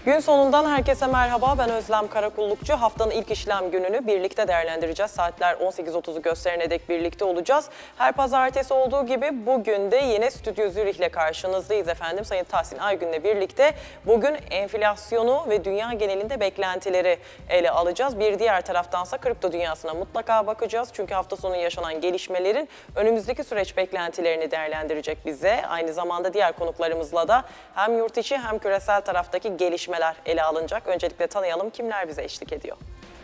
Gün sonundan herkese merhaba. Ben Özlem Karakullukçu. Haftanın ilk işlem gününü birlikte değerlendireceğiz. Saatler 18.30'u gösterene dek birlikte olacağız. Her pazartesi olduğu gibi bugün de yine Stüdyo Zürih'le karşınızdayız efendim. Sayın Tahsin Aygün'le birlikte bugün enflasyonu ve dünya genelinde beklentileri ele alacağız. Bir diğer taraftansa kripto dünyasına mutlaka bakacağız. Çünkü hafta sonu yaşanan gelişmelerin önümüzdeki süreç beklentilerini değerlendirecek bize. Aynı zamanda diğer konuklarımızla da hem yurt içi hem küresel taraftaki gelişmeler ele alınacak. Öncelikle tanıyalım kimler bize eşlik ediyor.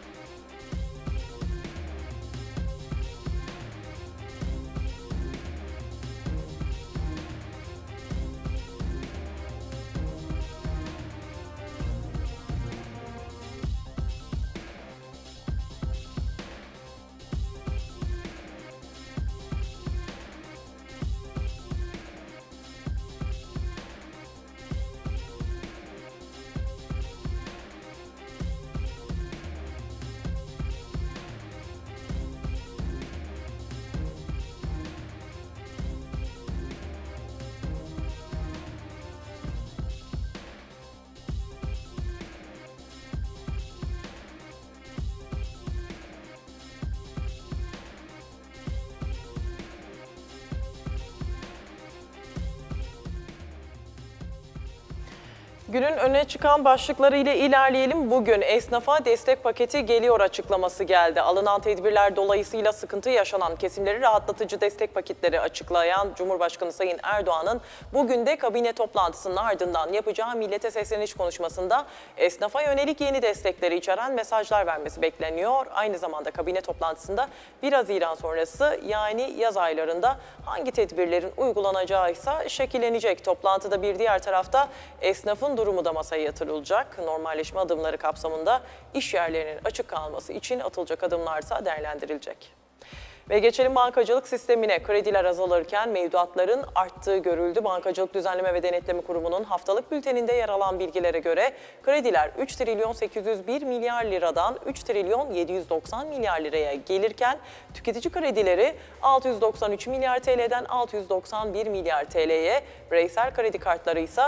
Günün öne çıkan başlıkları ile ilerleyelim. Bugün esnafa destek paketi geliyor açıklaması geldi. Alınan tedbirler dolayısıyla sıkıntı yaşanan kesimleri rahatlatıcı destek paketleri açıklayan Cumhurbaşkanı Sayın Erdoğan'ın bugün de kabine toplantısının ardından yapacağı millete sesleniş konuşmasında esnafa yönelik yeni destekleri içeren mesajlar vermesi bekleniyor. Aynı zamanda kabine toplantısında 1 Haziran sonrası yani yaz aylarında hangi tedbirlerin uygulanacağı ise şekillenecek. Toplantıda bir diğer tarafta esnafın durumu da masaya yatırılacak. Normalleşme adımları kapsamında iş yerlerinin açık kalması için atılacak adımlarsa değerlendirilecek. Ve geçelim bankacılık sistemine. Krediler azalırken mevduatların arttığı görüldü. Bankacılık Düzenleme ve Denetleme Kurumu'nun haftalık bülteninde yer alan bilgilere göre krediler 3 trilyon 801 milyar liradan 3 trilyon 790 milyar liraya gelirken tüketici kredileri 693 milyar TL'den 691 milyar TL'ye, bireysel kredi kartları ise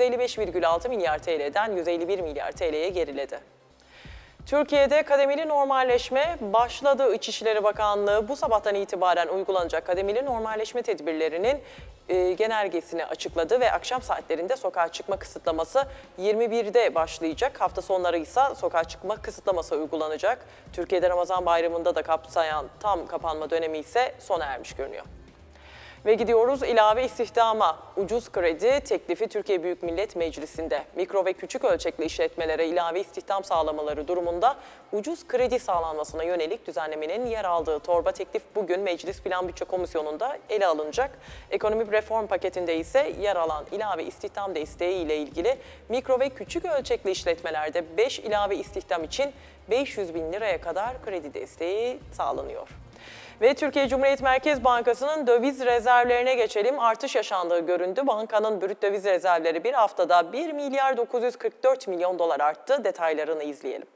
155,6 milyar TL'den 151 milyar TL'ye geriledi. Türkiye'de kademeli normalleşme başladı. İçişleri Bakanlığı bu sabahtan itibaren uygulanacak kademeli normalleşme tedbirlerinin genelgesini açıkladı ve akşam saatlerinde sokağa çıkma kısıtlaması 21'de başlayacak. Hafta sonları ise sokağa çıkma kısıtlaması uygulanacak. Türkiye'de Ramazan Bayramı'nda da kapsayan tam kapanma dönemi ise sona ermiş görünüyor. Ve gidiyoruz ilave istihdama. Ucuz kredi teklifi Türkiye Büyük Millet Meclisi'nde. Mikro ve küçük ölçekli işletmelere ilave istihdam sağlamaları durumunda ucuz kredi sağlanmasına yönelik düzenlemenin yer aldığı torba teklif bugün Meclis Plan Bütçe Komisyonu'nda ele alınacak. Ekonomi reform paketinde ise yer alan ilave istihdam desteği ile ilgili mikro ve küçük ölçekli işletmelerde 5 ilave istihdam için 500 bin liraya kadar kredi desteği sağlanıyor. Ve Türkiye Cumhuriyet Merkez Bankası'nın döviz rezervlerine geçelim. Artış yaşandığı göründü. Bankanın brüt döviz rezervleri bir haftada 1 milyar 944 milyon dolar arttı. Detaylarını izleyelim.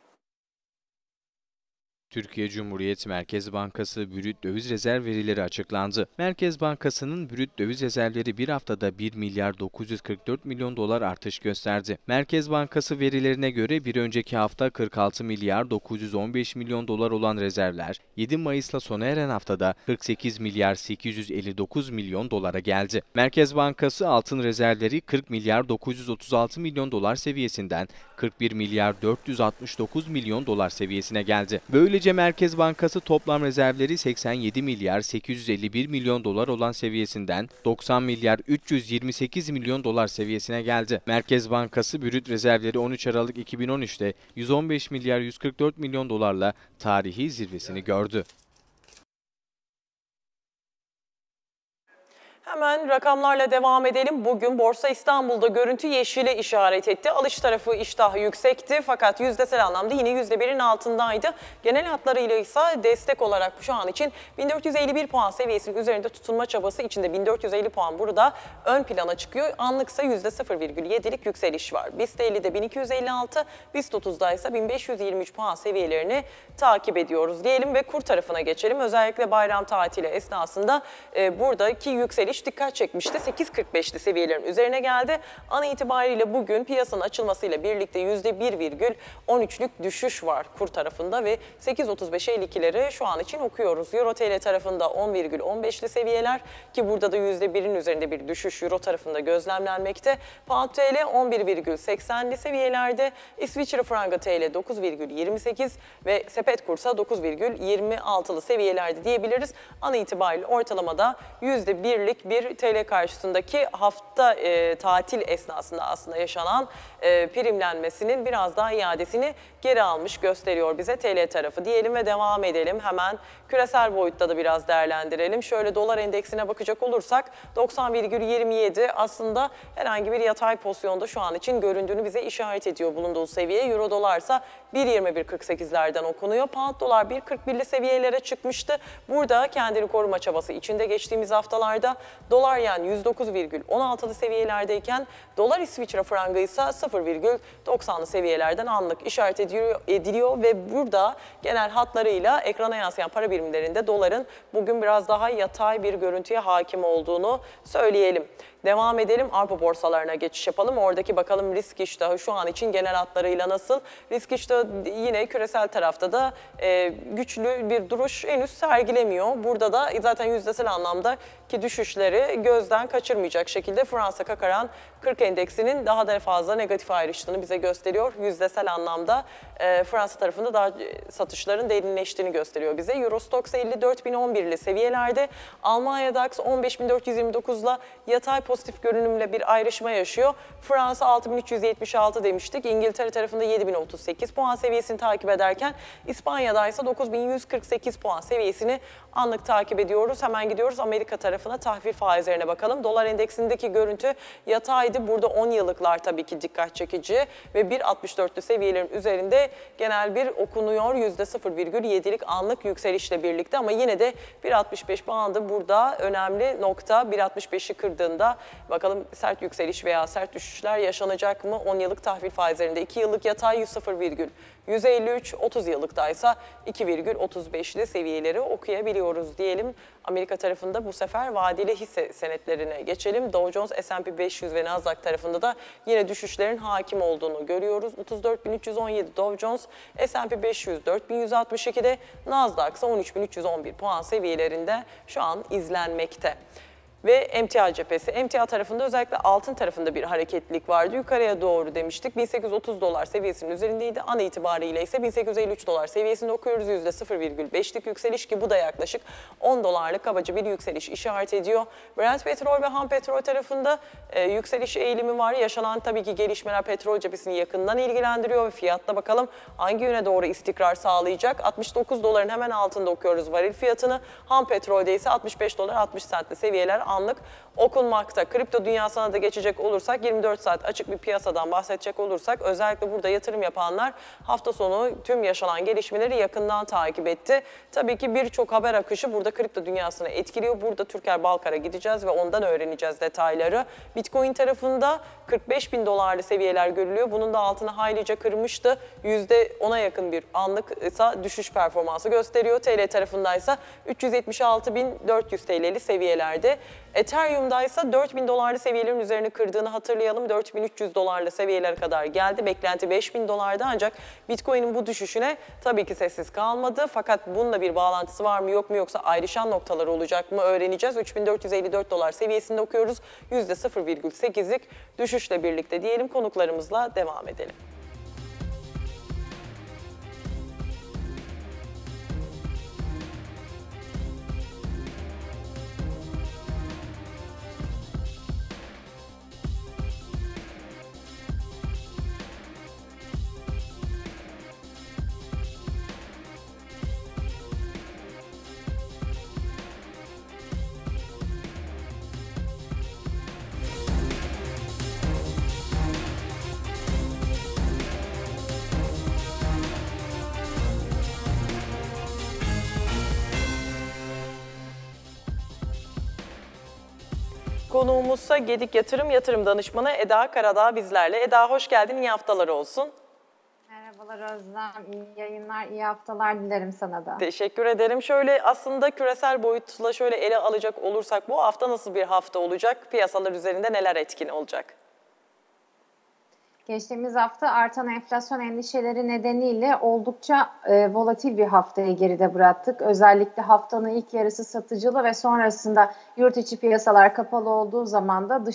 Türkiye Cumhuriyet Merkez Bankası brüt döviz rezerv verileri açıklandı. Merkez Bankası'nın brüt döviz rezervleri bir haftada 1 milyar 944 milyon dolar artış gösterdi. Merkez Bankası verilerine göre bir önceki hafta 46 milyar 915 milyon dolar olan rezervler 7 Mayıs'la sona eren haftada 48 milyar 859 milyon dolara geldi. Merkez Bankası altın rezervleri 40 milyar 936 milyon dolar seviyesinden 41 milyar 469 milyon dolar seviyesine geldi. Böylece Merkez Bankası toplam rezervleri 87 milyar 851 milyon dolar olan seviyesinden 90 milyar 328 milyon dolar seviyesine geldi. Merkez Bankası brüt rezervleri 13 Aralık 2013'te 115 milyar 144 milyon dolarla tarihi zirvesini gördü. Hemen rakamlarla devam edelim. Bugün Borsa İstanbul'da görüntü yeşile işaret etti. Alış tarafı iştah yüksekti fakat yüzdesel anlamda yine %1'in altındaydı. Genel hatlarıyla ise destek olarak şu an için 1451 puan seviyesinin üzerinde tutunma çabası içinde 1450 puan burada ön plana çıkıyor. Anlıksa %0,7'lik yükseliş var. BIST 50'de 1256, BIST 30'da ise 1523 puan seviyelerini takip ediyoruz diyelim ve kur tarafına geçelim. Özellikle bayram tatili esnasında buradaki yükseliş yükseliş dikkat çekmişti. 8.45'li seviyelerin üzerine geldi. An itibariyle bugün piyasanın açılmasıyla birlikte %1,13'lük düşüş var kur tarafında ve 8.35-52'leri şu an için okuyoruz. Euro TL tarafında 10,15'li seviyeler ki burada da %1'in üzerinde bir düşüş Euro tarafında gözlemlenmekte. Pound TL 11,80'li seviyelerde, İsviçre frangı TL 9,28 ve sepet kursa 9,26'lı seviyelerde diyebiliriz. An itibariyle ortalamada %1'lik bir TL karşısındaki hafta tatil esnasında aslında yaşanan primlenmesinin biraz daha iadesini geri almış gösteriyor bize TL tarafı diyelim ve devam edelim. Hemen küresel boyutta da biraz değerlendirelim. Şöyle dolar endeksine bakacak olursak 90,27 aslında herhangi bir yatay pozisyonda şu an için göründüğünü bize işaret ediyor bulunduğu seviye. Euro dolarsa 1.2148'lerden okunuyor. Pound dolar 1.41'li seviyelere çıkmıştı. Burada kendini koruma çabası içinde geçtiğimiz haftalarda dolar yen 109,16'lı seviyelerdeyken dolar İsviçre frangı ise 0,90'lı seviyelerden anlık işaret ediliyor ve burada genel hatlarıyla ekrana yansıyan para birimlerinde doların bugün biraz daha yatay bir görüntüye hakim olduğunu söyleyelim. Devam edelim, Avrupa borsalarına geçiş yapalım. Oradaki bakalım risk iştahı şu an için genel hatlarıyla nasıl? Risk iştahı yine küresel tarafta da güçlü bir duruş henüz sergilemiyor. Burada da zaten yüzdesel anlamda ki düşüşleri gözden kaçırmayacak şekilde Fransa CAC 40 endeksinin daha da fazla negatif ayrıştığını bize gösteriyor. Yüzdesel anlamda Fransa tarafında daha satışların derinleştiğini gösteriyor bize. Euro Stoxx 54.011'li seviyelerde, Almanya DAX 15.429'la yatay pozitif görünümle bir ayrışma yaşıyor. Fransa 6.376 demiştik. İngiltere tarafında 7.038 puan seviyesini takip ederken İspanya'da ise 9.148 puan seviyesini anlık takip ediyoruz. Hemen gidiyoruz Amerika tarafına, tahvil faizlerine bakalım. Dolar endeksindeki görüntü yataydı. Burada 10 yıllıklar tabii ki dikkat çekici ve 1.64'lü seviyelerin üzerinde genel bir okunuyor. %0,7'lik anlık yükselişle birlikte ama yine de 1.65 bandı burada önemli nokta. 1.65'i kırdığında bakalım sert yükseliş veya sert düşüşler yaşanacak mı? 10 yıllık tahvil faizlerinde 2 yıllık yatay 0,153, 30 yıllıkta ise 2,35'li seviyeleri okuyabiliyoruz diyelim. Amerika tarafında bu sefer vadeli hisse senetlerine geçelim. Dow Jones, S&P 500 ve Nasdaq tarafında da yine düşüşlerin hakim olduğunu görüyoruz. 34.317 Dow Jones, S&P 500 4.162'de, Nasdaq ise 13.311 puan seviyelerinde şu an izlenmekte. Ve emtia cephesi. Emtia tarafında özellikle altın tarafında bir hareketlilik vardı. Yukarıya doğru demiştik. 1830 dolar seviyesinin üzerindeydi. An itibariyle ise 1853 dolar seviyesinde okuyoruz. %0,5'lik yükseliş ki bu da yaklaşık 10 dolarlık kabaca bir yükseliş işaret ediyor. Brent petrol ve ham petrol tarafında yükseliş eğilimi var. Yaşanan tabii ki gelişmeler petrol cephesini yakından ilgilendiriyor ve fiyatta bakalım hangi yöne doğru istikrar sağlayacak. 69 doların hemen altında okuyoruz varil fiyatını. Ham petrolde ise 65 dolar 60 sentli seviyeler anlık okunmakta. Kripto dünyasına da geçecek olursak 24 saat açık bir piyasadan bahsedecek olursak özellikle burada yatırım yapanlar hafta sonu tüm yaşanan gelişmeleri yakından takip etti. Tabii ki birçok haber akışı burada kripto dünyasını etkiliyor. Burada Türker Balkar'a gideceğiz ve ondan öğreneceğiz detayları. Bitcoin tarafında 45.000 dolarlı seviyeler görülüyor. Bunun da altını haylice kırmıştı. %10'a yakın bir anlık ise düşüş performansı gösteriyor. TL tarafında ise 376.400 TL'li seviyelerde. Ethereum'da ise 4.000 dolarlı seviyelerin üzerine kırdığını hatırlayalım. 4.300 dolarlı seviyelere kadar geldi. Beklenti 5.000 dolardı ancak Bitcoin'in bu düşüşüne tabii ki sessiz kalmadı. Fakat bununla bir bağlantısı var mı yok mu yoksa ayrışan noktalar olacak mı öğreneceğiz. 3.454 dolar seviyesinde okuyoruz. %0,8'lik düşüşle birlikte diyelim, konuklarımızla devam edelim. Konuğumuzsa Gedik Yatırım danışmanı Eda Karadağ bizlerle. Eda hoş geldin, iyi haftalar olsun. Merhabalar Özlem, iyi yayınlar, iyi haftalar dilerim sana da. Teşekkür ederim. Şöyle aslında küresel boyutla şöyle ele alacak olursak bu hafta nasıl bir hafta olacak? Piyasalar üzerinde neler etkin olacak? Geçtiğimiz hafta artan enflasyon endişeleri nedeniyle oldukça volatil bir haftayı geride bıraktık. Özellikle haftanın ilk yarısı satıcılı ve sonrasında yurt içi piyasalar kapalı olduğu zaman da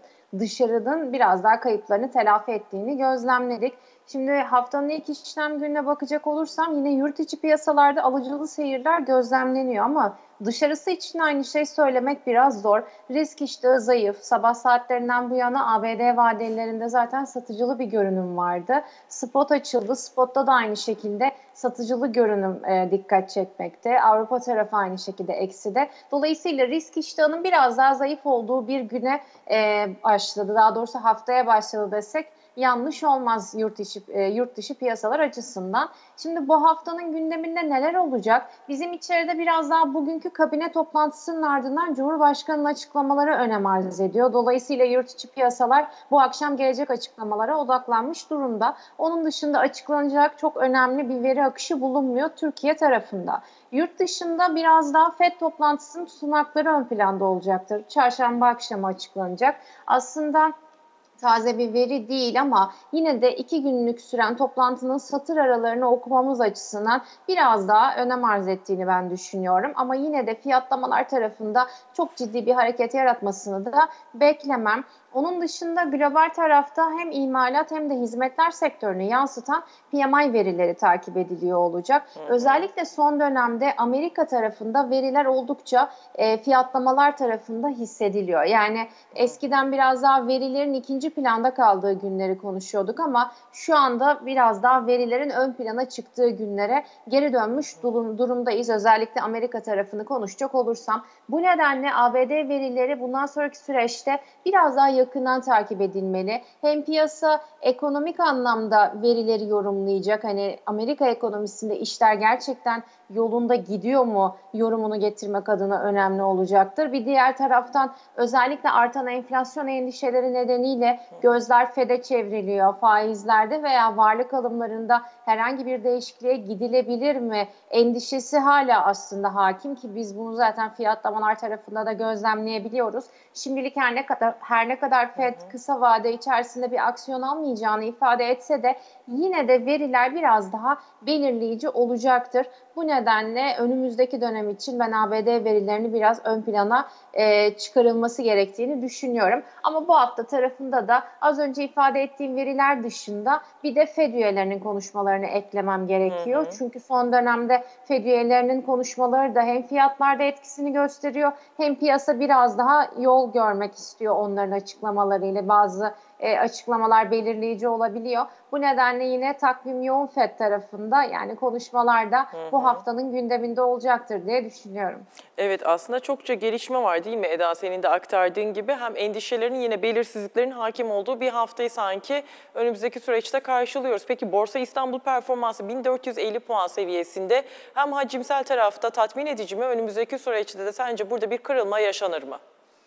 dışarının biraz daha kayıplarını telafi ettiğini gözlemledik. Şimdi haftanın ilk işlem gününe bakacak olursam yine yurt içi piyasalarda alıcılı seyirler gözlemleniyor ama dışarısı için aynı şey söylemek biraz zor. Risk iştahı zayıf. Sabah saatlerinden bu yana ABD vadelerinde zaten satıcılı bir görünüm vardı. Spot açıldı. Spotta da aynı şekilde satıcılı görünüm dikkat çekmekte. Avrupa tarafı aynı şekilde ekside. Dolayısıyla risk iştahının biraz daha zayıf olduğu bir güne başladı. Daha doğrusu haftaya başladı desek yanlış olmaz yurt dışı piyasalar açısından. Şimdi bu haftanın gündeminde neler olacak? Bizim içeride biraz daha bugünkü kabine toplantısının ardından Cumhurbaşkanı'nın açıklamaları önem arz ediyor. Dolayısıyla yurt içi piyasalar bu akşam gelecek açıklamalara odaklanmış durumda. Onun dışında açıklanacak çok önemli bir veri akışı bulunmuyor Türkiye tarafında. Yurt dışında biraz daha FED toplantısının tutanakları ön planda olacaktır. Çarşamba akşamı açıklanacak. Aslında taze bir veri değil ama yine de 2 günlük süren toplantının satır aralarını okumamız açısından biraz daha önem arz ettiğini ben düşünüyorum. Ama yine de fiyatlamalar tarafında çok ciddi bir hareket yaratmasını da beklemem. Onun dışında global tarafta hem imalat hem de hizmetler sektörünü yansıtan PMI verileri takip ediliyor olacak. Özellikle son dönemde Amerika tarafında veriler oldukça fiyatlamalar tarafında hissediliyor. Yani eskiden biraz daha verilerin ikinci planda kaldığı günleri konuşuyorduk ama şu anda biraz daha verilerin ön plana çıktığı günlere geri dönmüş durumdayız. Özellikle Amerika tarafını konuşacak olursam. Bu nedenle ABD verileri bundan sonraki süreçte biraz daha yakından takip edilmeli. Hem piyasa ekonomik anlamda verileri yorumlayacak. Hani Amerika ekonomisinde işler gerçekten yolunda gidiyor mu yorumunu getirmek adına önemli olacaktır. Bir diğer taraftan özellikle artan enflasyon endişeleri nedeniyle gözler FED'e çevriliyor. Faizlerde veya varlık alımlarında herhangi bir değişikliğe gidilebilir mi? Endişesi hala aslında hakim ki biz bunu zaten fiyatlamalar tarafında da gözlemleyebiliyoruz. Şimdilik her ne kadar FED kısa vade içerisinde bir aksiyon almayacağını ifade etse de yine de veriler biraz daha belirleyici olacaktır. Bu nedenle önümüzdeki dönem için ben ABD verilerini biraz ön plana çıkarılması gerektiğini düşünüyorum. Ama bu hafta tarafında da az önce ifade ettiğim veriler dışında bir de FED üyelerinin konuşmalarını eklemem gerekiyor. Çünkü son dönemde FED üyelerinin konuşmaları da hem fiyatlarda etkisini gösteriyor hem piyasa biraz daha yol görmek istiyor onların açıklamalarıyla. Bazı açıklamalar belirleyici olabiliyor. Bu nedenle yine takvim yoğun FED tarafında yani konuşmalarda bu haftanın gündeminde olacaktır diye düşünüyorum. Evet, aslında çokça gelişme var değil mi Eda, senin de aktardığın gibi? Hem endişelerin yine belirsizliklerin hakim olduğu bir haftayı sanki önümüzdeki süreçte karşılıyoruz. Peki Borsa İstanbul performansı 1450 puan seviyesinde, hem hacimsel tarafta tatmin edici mi? Önümüzdeki süreçte de sence burada bir kırılma yaşanır mı?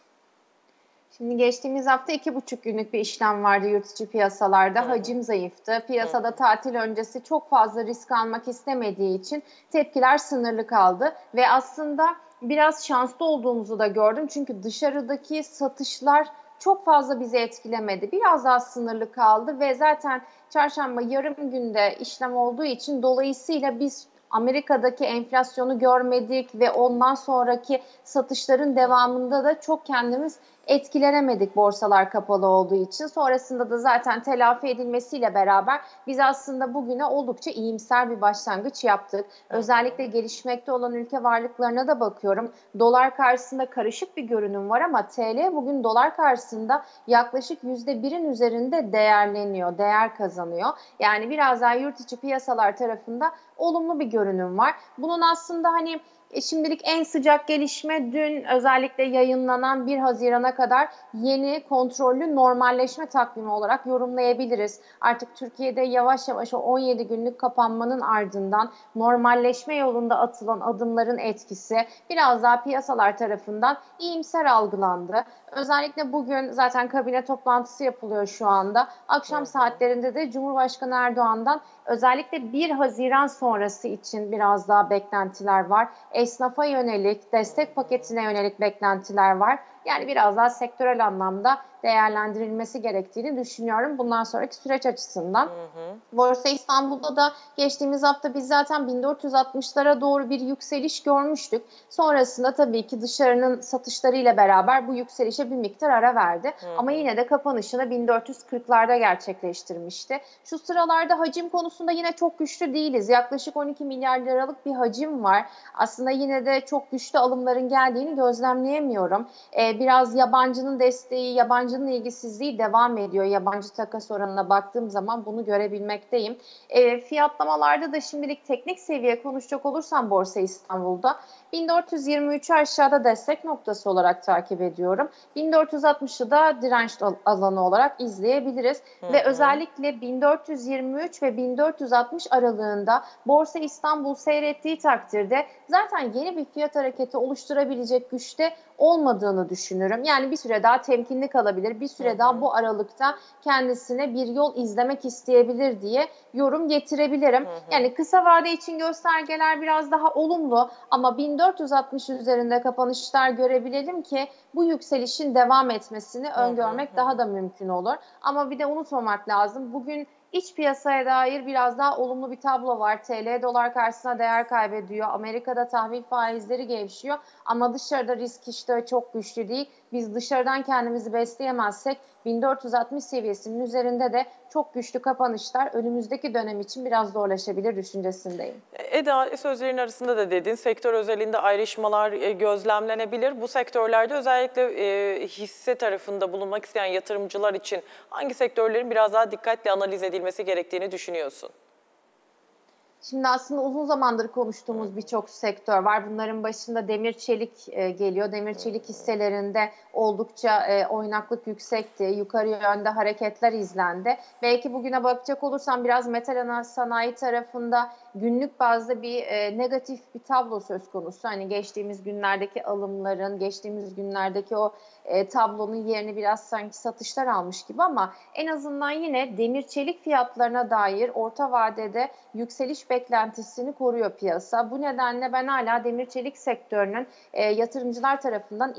Şimdi geçtiğimiz hafta 2,5 günlük bir işlem vardı yurt içi piyasalarda. Hacim zayıftı. Piyasada tatil öncesi çok fazla risk almak istemediği için tepkiler sınırlı kaldı. Ve aslında biraz şanslı olduğumuzu da gördüm. Çünkü dışarıdaki satışlar çok fazla bizi etkilemedi. Biraz daha sınırlı kaldı ve zaten çarşamba yarım günde işlem olduğu için dolayısıyla biz Amerika'daki enflasyonu görmedik ve ondan sonraki satışların devamında da çok kendimiz etkilenemedik borsalar kapalı olduğu için. Sonrasında da zaten telafi edilmesiyle beraber biz aslında bugüne oldukça iyimser bir başlangıç yaptık. Özellikle gelişmekte olan ülke varlıklarına da bakıyorum. Dolar karşısında karışık bir görünüm var ama TL bugün dolar karşısında yaklaşık %1'in üzerinde değerleniyor, değer kazanıyor. Yani biraz daha yurt içi piyasalar tarafında olumlu bir görünüm var. Bunun aslında hani Şimdilik en sıcak gelişme dün özellikle yayınlanan 1 Haziran'a kadar yeni kontrollü normalleşme takvimi olarak yorumlayabiliriz. Artık Türkiye'de yavaş yavaş o 17 günlük kapanmanın ardından normalleşme yolunda atılan adımların etkisi biraz daha piyasalar tarafından iyimser algılandı. Özellikle bugün zaten kabine toplantısı yapılıyor şu anda. Akşam saatlerinde de Cumhurbaşkanı Erdoğan'dan özellikle 1 Haziran sonrası için biraz daha beklentiler var. Esnafa yönelik, destek paketine yönelik beklentiler var. Yani biraz daha sektörel anlamda değerlendirilmesi gerektiğini düşünüyorum bundan sonraki süreç açısından. Borsa İstanbul'da da geçtiğimiz hafta biz zaten 1460'lara doğru bir yükseliş görmüştük. Sonrasında tabii ki dışarının satışlarıyla beraber bu yükselişe bir miktar ara verdi. Ama yine de kapanışını 1440'larda gerçekleştirmişti. Şu sıralarda hacim konusunda yine çok güçlü değiliz. Yaklaşık 12 milyar liralık bir hacim var. Aslında yine de çok güçlü alımların geldiğini gözlemleyemiyorum. Biraz yabancının desteği, yabancının ilgisizliği devam ediyor. Yabancı takas oranına baktığım zaman bunu görebilmekteyim. Fiyatlamalarda da şimdilik teknik seviye konuşacak olursam Borsa İstanbul'da 1423'ü aşağıda destek noktası olarak takip ediyorum. 1460'ı da direnç alanı olarak izleyebiliriz. Ve özellikle 1423 ve 1460 aralığında Borsa İstanbul seyrettiği takdirde zaten yeni bir fiyat hareketi oluşturabilecek güçte olmadığını düşünürüm. Yani bir süre daha temkinli kalabilir, bir süre daha bu aralıkta kendisine bir yol izlemek isteyebilir diye yorum getirebilirim. Yani kısa vade için göstergeler biraz daha olumlu ama 1460 üzerinde kapanışlar görebilelim ki bu yükselişin devam etmesini öngörmek daha da mümkün olur. Ama bir de unutmamak lazım. Bugün İç piyasaya dair biraz daha olumlu bir tablo var. TL dolar karşısına değer kaybediyor. Amerika'da tahvil faizleri gevşiyor. Ama dışarıda risk iştahı çok güçlü değil. Biz dışarıdan kendimizi besleyemezsek 1460 seviyesinin üzerinde de çok güçlü kapanışlar önümüzdeki dönem için biraz zorlaşabilir düşüncesindeyim. Eda, sözlerin arasında da dedin, sektör özelinde ayrışmalar gözlemlenebilir. Bu sektörlerde özellikle hisse tarafında bulunmak isteyen yatırımcılar için hangi sektörlerin biraz daha dikkatli analiz edilmesi gerektiğini düşünüyorsun? Şimdi aslında uzun zamandır konuştuğumuz birçok sektör var. Bunların başında demir çelik geliyor. Demir çelik hisselerinde oldukça oynaklık yüksekti. Yukarı yönde hareketler izlendi. Belki bugüne bakacak olursam biraz metal sanayi tarafında günlük bazda bir negatif bir tablo söz konusu. Hani geçtiğimiz günlerdeki alımların, geçtiğimiz günlerdeki o tablonun yerini biraz sanki satışlar almış gibi ama en azından yine demir çelik fiyatlarına dair orta vadede yükseliş beklentisini koruyor piyasa. Bu nedenle ben hala demir çelik sektörünün yatırımcılar tarafından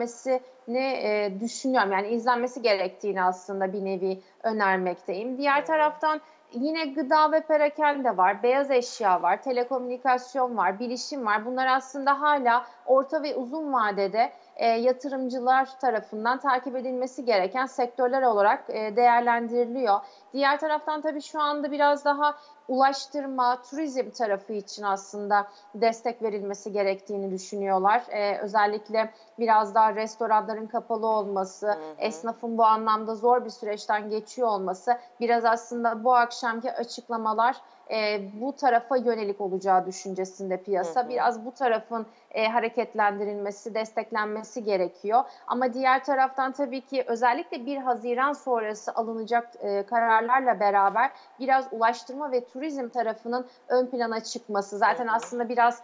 izlenmesini düşünüyorum. Yani izlenmesi gerektiğini aslında bir nevi önermekteyim. Diğer taraftan yine gıda ve perakende var, beyaz eşya var, telekomünikasyon var, bilişim var. Bunlar aslında hala orta ve uzun vadede yatırımcılar tarafından takip edilmesi gereken sektörler olarak değerlendiriliyor. Diğer taraftan tabii şu anda biraz daha ulaştırma, turizm tarafı için aslında destek verilmesi gerektiğini düşünüyorlar. Özellikle biraz daha restoranların kapalı olması, esnafın bu anlamda zor bir süreçten geçiyor olması, biraz aslında bu akşamki açıklamalar bu tarafa yönelik olacağı düşüncesinde piyasa. Biraz bu tarafın hareketlendirilmesi, desteklenmesi gerekiyor. Ama diğer taraftan tabii ki özellikle 1 Haziran sonrası alınacak kararlarla beraber biraz ulaştırma ve turizm tarafının ön plana çıkması. Zaten aslında biraz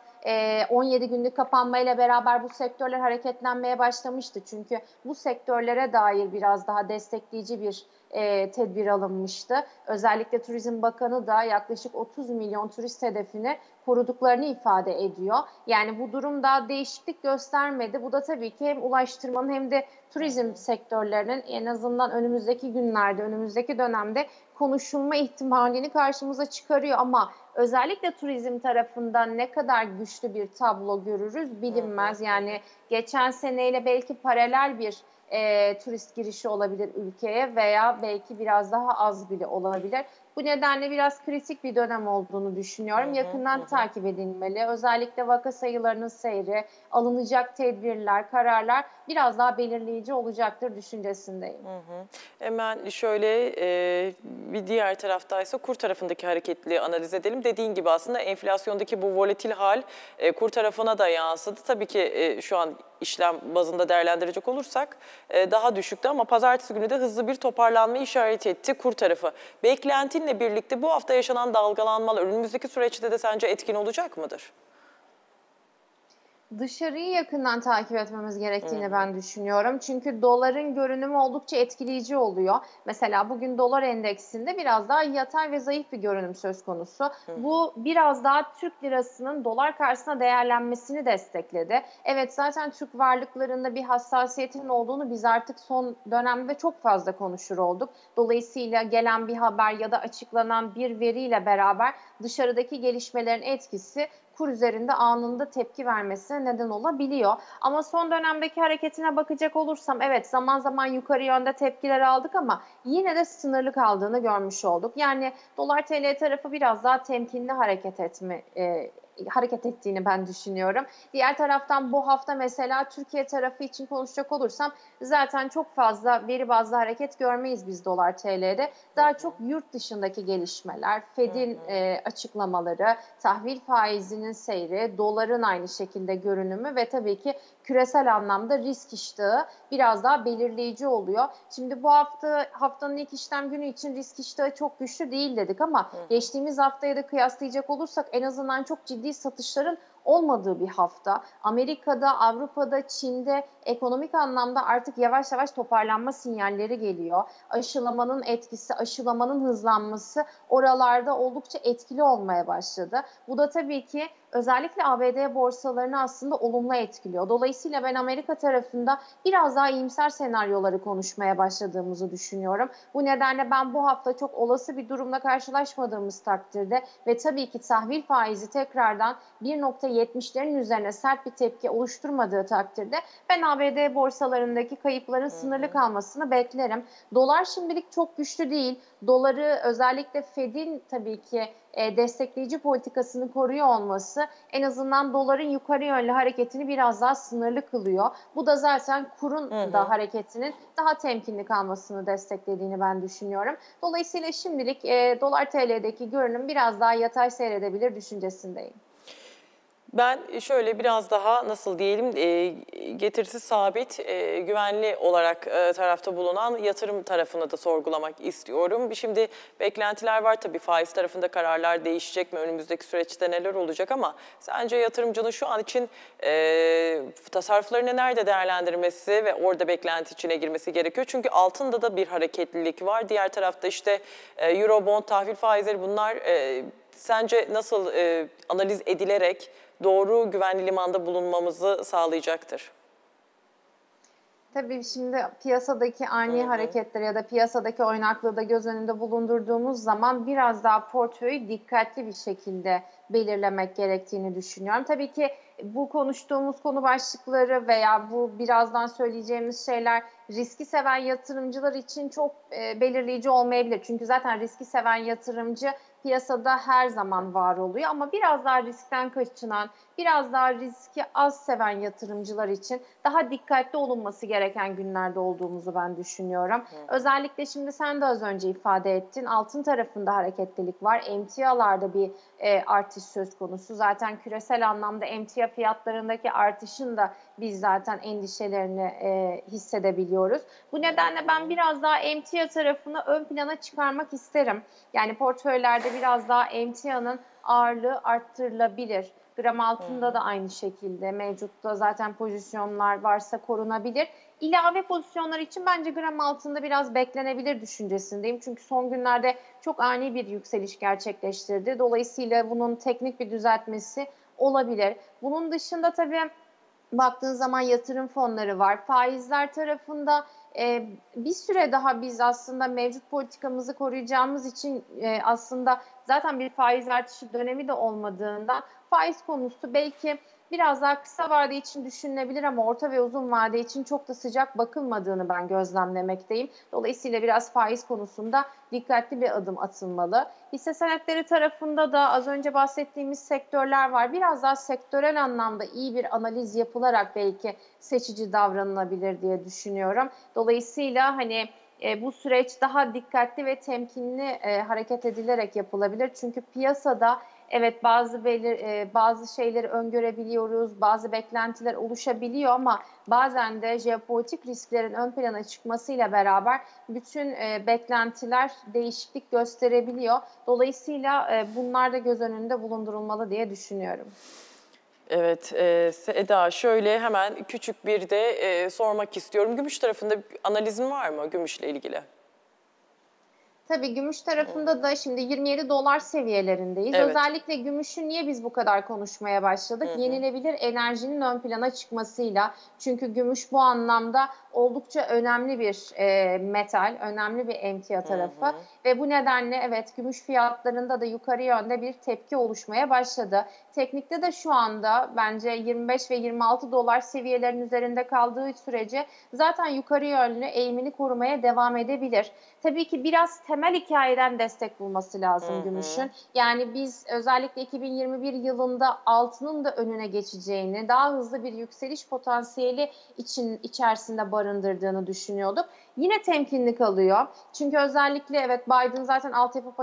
17 günlük kapanmayla beraber bu sektörler hareketlenmeye başlamıştı. Çünkü bu sektörlere dair biraz daha destekleyici bir tedbir alınmıştı. Özellikle Turizm Bakanı da yaklaşık 30 milyon turist hedefini koruduklarını ifade ediyor. Yani bu durumda değişiklik göstermedi. Bu da tabii ki hem ulaştırmanın hem de turizm sektörlerinin en azından önümüzdeki günlerde, önümüzdeki dönemde konuşulma ihtimalini karşımıza çıkarıyor. Ama özellikle turizm tarafından ne kadar güçlü bir tablo görürüz bilinmez. Yani geçen seneyle belki paralel bir turist girişi olabilir ülkeye veya belki biraz daha az bile olabilir. Bu nedenle biraz kritik bir dönem olduğunu düşünüyorum. Yakından takip edilmeli. Özellikle vaka sayılarının seyri, alınacak tedbirler, kararlar biraz daha belirleyici olacaktır düşüncesindeyim. Hemen şöyle bir diğer taraftaysa kur tarafındaki hareketli analiz edelim. Dediğin gibi aslında enflasyondaki bu volatil hal kur tarafına da yansıdı. Tabii ki şu an işlem bazında değerlendirecek olursak daha düşüktü ama pazartesi günü de hızlı bir toparlanma işaret etti kur tarafı. Beklentinle birlikte bu hafta yaşanan dalgalanmalar önümüzdeki süreçte de sence etkin olacak mıdır? Dışarıyı yakından takip etmemiz gerektiğini ben düşünüyorum. Çünkü doların görünümü oldukça etkileyici oluyor. Mesela bugün dolar endeksinde biraz daha yatay ve zayıf bir görünüm söz konusu. Bu biraz daha Türk lirasının dolar karşısında değerlenmesini destekledi. Evet, zaten Türk varlıklarında bir hassasiyetin olduğunu biz artık son dönemde çok fazla konuşur olduk. Dolayısıyla gelen bir haber ya da açıklanan bir veriyle beraber dışarıdaki gelişmelerin etkisi kur üzerinde anında tepki vermesine neden olabiliyor. Ama son dönemdeki hareketine bakacak olursam evet, zaman zaman yukarı yönde tepkiler aldık ama yine de sınırlı kaldığını görmüş olduk. Yani dolar TL tarafı biraz daha temkinli hareket ettiğini ben düşünüyorum. Diğer taraftan bu hafta mesela Türkiye tarafı için konuşacak olursam zaten çok fazla veri bazlı hareket görmeyiz biz dolar TL'de. Daha çok yurt dışındaki gelişmeler, Fed'in açıklamaları, tahvil faizinin seyri, doların aynı şekilde görünümü ve tabii ki küresel anlamda risk iştahı biraz daha belirleyici oluyor. Şimdi bu haftanın ilk işlem günü için risk iştahı çok güçlü değil dedik ama geçtiğimiz haftaya da kıyaslayacak olursak en azından çok ciddi satışların olmadığı bir hafta. Amerika'da, Avrupa'da, Çin'de ekonomik anlamda artık yavaş yavaş toparlanma sinyalleri geliyor. Aşılamanın etkisi, aşılamanın hızlanması oralarda oldukça etkili olmaya başladı. Bu da tabii ki özellikle ABD borsalarını aslında olumlu etkiliyor. Dolayısıyla ben Amerika tarafında biraz daha iyimser senaryoları konuşmaya başladığımızı düşünüyorum. Bu nedenle ben bu hafta çok olası bir durumla karşılaşmadığımız takdirde ve tabii ki tahvil faizi tekrardan 1.70'lerin üzerine sert bir tepki oluşturmadığı takdirde ben ABD borsalarındaki kayıpların sınırlı kalmasını beklerim. Dolar şimdilik çok güçlü değil. Doları özellikle Fed'in tabii ki destekleyici politikasını koruyor olması en azından doların yukarı yönlü hareketini biraz daha sınırlı kılıyor. Bu da zaten kurun da hareketinin daha temkinli kalmasını desteklediğini ben düşünüyorum. Dolayısıyla şimdilik dolar TL'deki görünüm biraz daha yatay seyredebilir düşüncesindeyim. Ben şöyle biraz daha nasıl diyelim getirisi sabit, güvenli olarak tarafta bulunan yatırım tarafını da sorgulamak istiyorum. Şimdi beklentiler var tabii, faiz tarafında kararlar değişecek mi, önümüzdeki süreçte neler olacak ama sence yatırımcının şu an için tasarruflarını nerede değerlendirmesi ve orada beklenti içine girmesi gerekiyor? Çünkü altında da bir hareketlilik var. Diğer tarafta işte Eurobond, tahvil faizleri, bunlar sence nasıl analiz edilerek doğru güvenli limanda bulunmamızı sağlayacaktır? Tabii şimdi piyasadaki ani hareketleri ya da piyasadaki oynaklığı da göz önünde bulundurduğumuz zaman biraz daha portföyü dikkatli bir şekilde belirlemek gerektiğini düşünüyorum. Tabii ki bu konuştuğumuz konu başlıkları veya bu birazdan söyleyeceğimiz şeyler riski seven yatırımcılar için çok belirleyici olmayabilir. Çünkü zaten riski seven yatırımcı piyasada her zaman var oluyor ama biraz daha riskten kaçınan, biraz daha riski az seven yatırımcılar için daha dikkatli olunması gereken günlerde olduğumuzu ben düşünüyorum. Özellikle şimdi sen de az önce ifade ettin, altın tarafında hareketlilik var. Emtialarda bir artış söz konusu. Zaten küresel anlamda emtia fiyatlarındaki artışın da biz zaten endişelerini hissedebiliyoruz. Bu nedenle ben biraz daha emtia tarafını ön plana çıkarmak isterim. Yani portföylerde biraz daha emtianın ağırlığı arttırılabilir. Gram altında da aynı şekilde mevcutta zaten pozisyonlar varsa korunabilir. İlave pozisyonlar için bence gram altında biraz beklenebilir düşüncesindeyim. Çünkü son günlerde çok ani bir yükseliş gerçekleştirdi. Dolayısıyla bunun teknik bir düzeltmesi olabilir. Bunun dışında tabii baktığın zaman yatırım fonları var. Faizler tarafında bir süre daha biz aslında mevcut politikamızı koruyacağımız için aslında zaten bir faiz artışı dönemi de olmadığından faiz konusu belki biraz daha kısa vade için düşünülebilir ama orta ve uzun vade için çok da sıcak bakılmadığını ben gözlemlemekteyim. Dolayısıyla biraz faiz konusunda dikkatli bir adım atılmalı. Hisse senetleri tarafında da az önce bahsettiğimiz sektörler var. Biraz daha sektörel anlamda iyi bir analiz yapılarak belki seçici davranılabilir diye düşünüyorum. Dolayısıyla bu süreç daha dikkatli ve temkinli hareket edilerek yapılabilir. Çünkü piyasada evet bazı şeyleri öngörebiliyoruz, bazı beklentiler oluşabiliyor ama bazen de jeopolitik risklerin ön plana çıkmasıyla beraber bütün beklentiler değişiklik gösterebiliyor. Dolayısıyla bunlar da göz önünde bulundurulmalı diye düşünüyorum. Evet, Eda, şöyle hemen küçük bir de sormak istiyorum. Gümüş tarafında bir analizin var mı gümüşle ilgili? Tabii gümüş tarafında da şimdi 27 dolar seviyelerindeyiz. Evet. Özellikle gümüşü niye biz bu kadar konuşmaya başladık? Yenilebilir enerjinin ön plana çıkmasıyla. Çünkü gümüş bu anlamda oldukça önemli bir metal, önemli bir emtia tarafı. Ve bu nedenle evet gümüş fiyatlarında da yukarı yönde bir tepki oluşmaya başladı. Teknikte de şu anda bence 25 ve 26 dolar seviyelerin üzerinde kaldığı sürece zaten yukarı yönlü eğimini korumaya devam edebilir. Tabii ki biraz temel hikayeden destek bulması lazım gümüşün. Yani biz özellikle 2021 yılında altının da önüne geçeceğini, daha hızlı bir yükseliş potansiyeli içerisinde barındırdığını düşünüyorduk. Yine temkinli kalıyor. Çünkü özellikle evet Biden zaten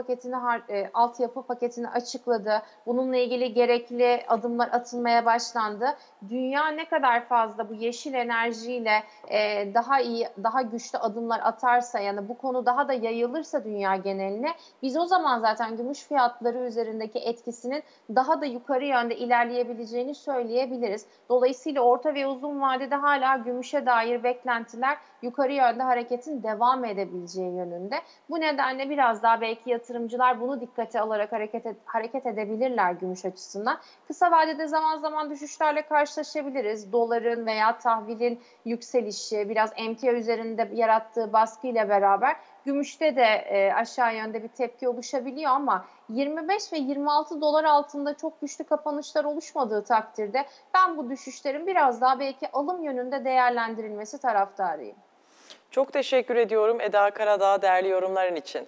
altyapı paketini açıkladı. Bununla ilgili gerekli adımlar atılmaya başlandı. Dünya ne kadar fazla bu yeşil enerjiyle daha iyi, daha güçlü adımlar atarsa, yani bu konu daha da yayılırsa dünya geneline, biz o zaman zaten gümüş fiyatları üzerindeki etkisinin daha da yukarı yönde ilerleyebileceğini söyleyebiliriz. Dolayısıyla orta ve uzun vadede hala gümüşe dair beklentiler yukarı yönde hareketin devam edebileceği yönünde. Bu nedenle biraz daha belki yatırımcılar bunu dikkate alarak hareket edebilirler gümüş açısından. Kısa vadede zaman zaman düşüşlerle karşılaşabiliriz. Doların veya tahvilin yükselişi, biraz emtia üzerinde yarattığı baskıyla beraber gümüşte de aşağı yönde bir tepki oluşabiliyor ama 25 ve 26 dolar altında çok güçlü kapanışlar oluşmadığı takdirde ben bu düşüşlerin biraz daha belki alım yönünde değerlendirilmesi taraftarıyım. Çok teşekkür ediyorum Eda Karadağ değerli yorumların için.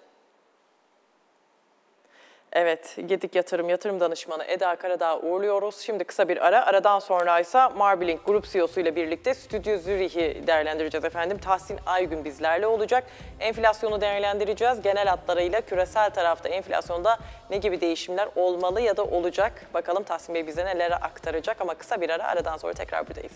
Evet, Gedik yatırım danışmanı Eda Karadağ uğurluyoruz. Şimdi kısa bir ara. Aradan sonra ise Marbilink Grup CEO'su ile birlikte Stüdyo Zürih'i değerlendireceğiz efendim. Tahsin Aygün bizlerle olacak. Enflasyonu değerlendireceğiz. Genel hatlarıyla küresel tarafta enflasyonda ne gibi değişimler olmalı ya da olacak? Bakalım Tahsin Bey bize neler aktaracak ama kısa bir ara. Aradan sonra tekrar buradayız.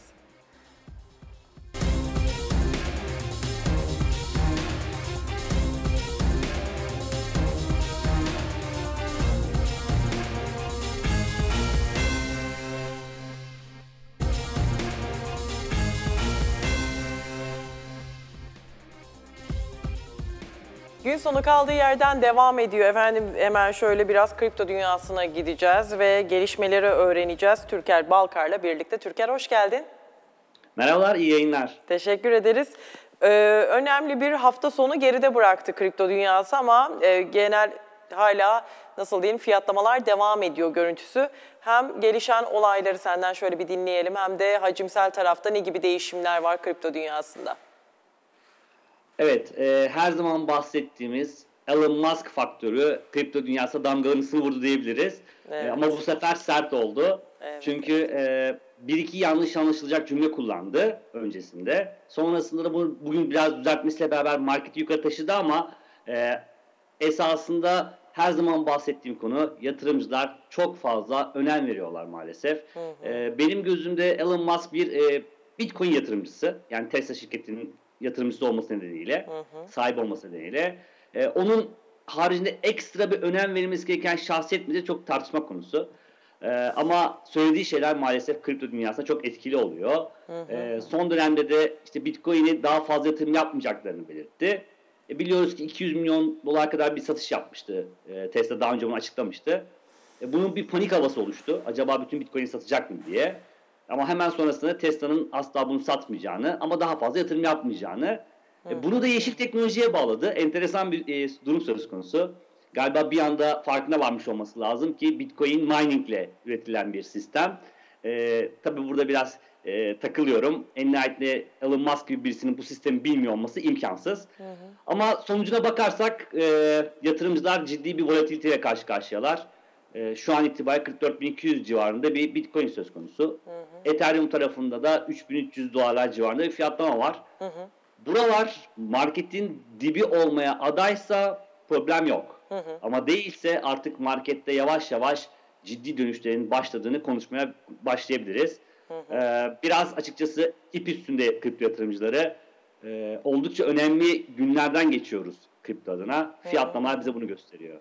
Gün sonu kaldığı yerden devam ediyor efendim. Hemen şöyle biraz kripto dünyasına gideceğiz ve gelişmeleri öğreneceğiz Türker Balkar'la birlikte. Türker hoş geldin. Merhabalar, iyi yayınlar. Teşekkür ederiz. Önemli bir hafta sonu geride bıraktı kripto dünyası ama genel hala nasıl diyeyim fiyatlamalar devam ediyor görüntüsü. Hem gelişen olayları senden şöyle bir dinleyelim hem de hacimsel tarafta ne gibi değişimler var kripto dünyasında? Evet, her zaman bahsettiğimiz Elon Musk faktörü kripto dünyasına damgalarını vurdu diyebiliriz. Evet. Ama bu sefer sert oldu. Evet. Çünkü bir iki yanlış anlaşılacak cümle kullandı öncesinde. Sonrasında da bugün biraz düzeltmesiyle beraber marketi yukarı taşıdı ama esasında her zaman bahsettiğim konu yatırımcılar çok fazla önem veriyorlar maalesef. Benim gözümde Elon Musk bir Bitcoin yatırımcısı. Yani Tesla şirketinin yatırımcısı olması nedeniyle, sahip olması nedeniyle. Onun haricinde ekstra bir önem verilmesi gereken şahsiyet midir çok tartışma konusu. Ama söylediği şeyler maalesef kripto dünyasında çok etkili oluyor. Son dönemde de işte Bitcoin'e daha fazla yatırım yapmayacaklarını belirtti. Biliyoruz ki 200 milyon dolar kadar bir satış yapmıştı. Tesla daha önce bunu açıklamıştı. Bunun bir panik havası oluştu. Acaba bütün Bitcoin'i satacak mı diye. Ama hemen sonrasında Tesla'nın asla bunu satmayacağını ama daha fazla yatırım yapmayacağını. Bunu da yeşil teknolojiye bağladı. Enteresan bir durum söz konusu. Galiba bir anda farkına varmış olması lazım ki Bitcoin mining ile üretilen bir sistem. Tabii burada biraz takılıyorum. En nihayetinde Elon Musk gibi birisinin bu sistemi bilmiyor olması imkansız. Ama sonucuna bakarsak yatırımcılar ciddi bir volatiliteyle karşı karşıyalar. Şu an itibariyle 44.200 civarında bir Bitcoin söz konusu. Ethereum tarafında da $3.300 civarında bir fiyatlama var. Buralar marketin dibi olmaya adaysa problem yok. Ama değilse artık markette yavaş yavaş ciddi dönüşlerin başladığını konuşmaya başlayabiliriz. Biraz açıkçası ip üstünde kripto yatırımcıları. Oldukça önemli günlerden geçiyoruz kripto adına. Fiyatlamalar bize bunu gösteriyor.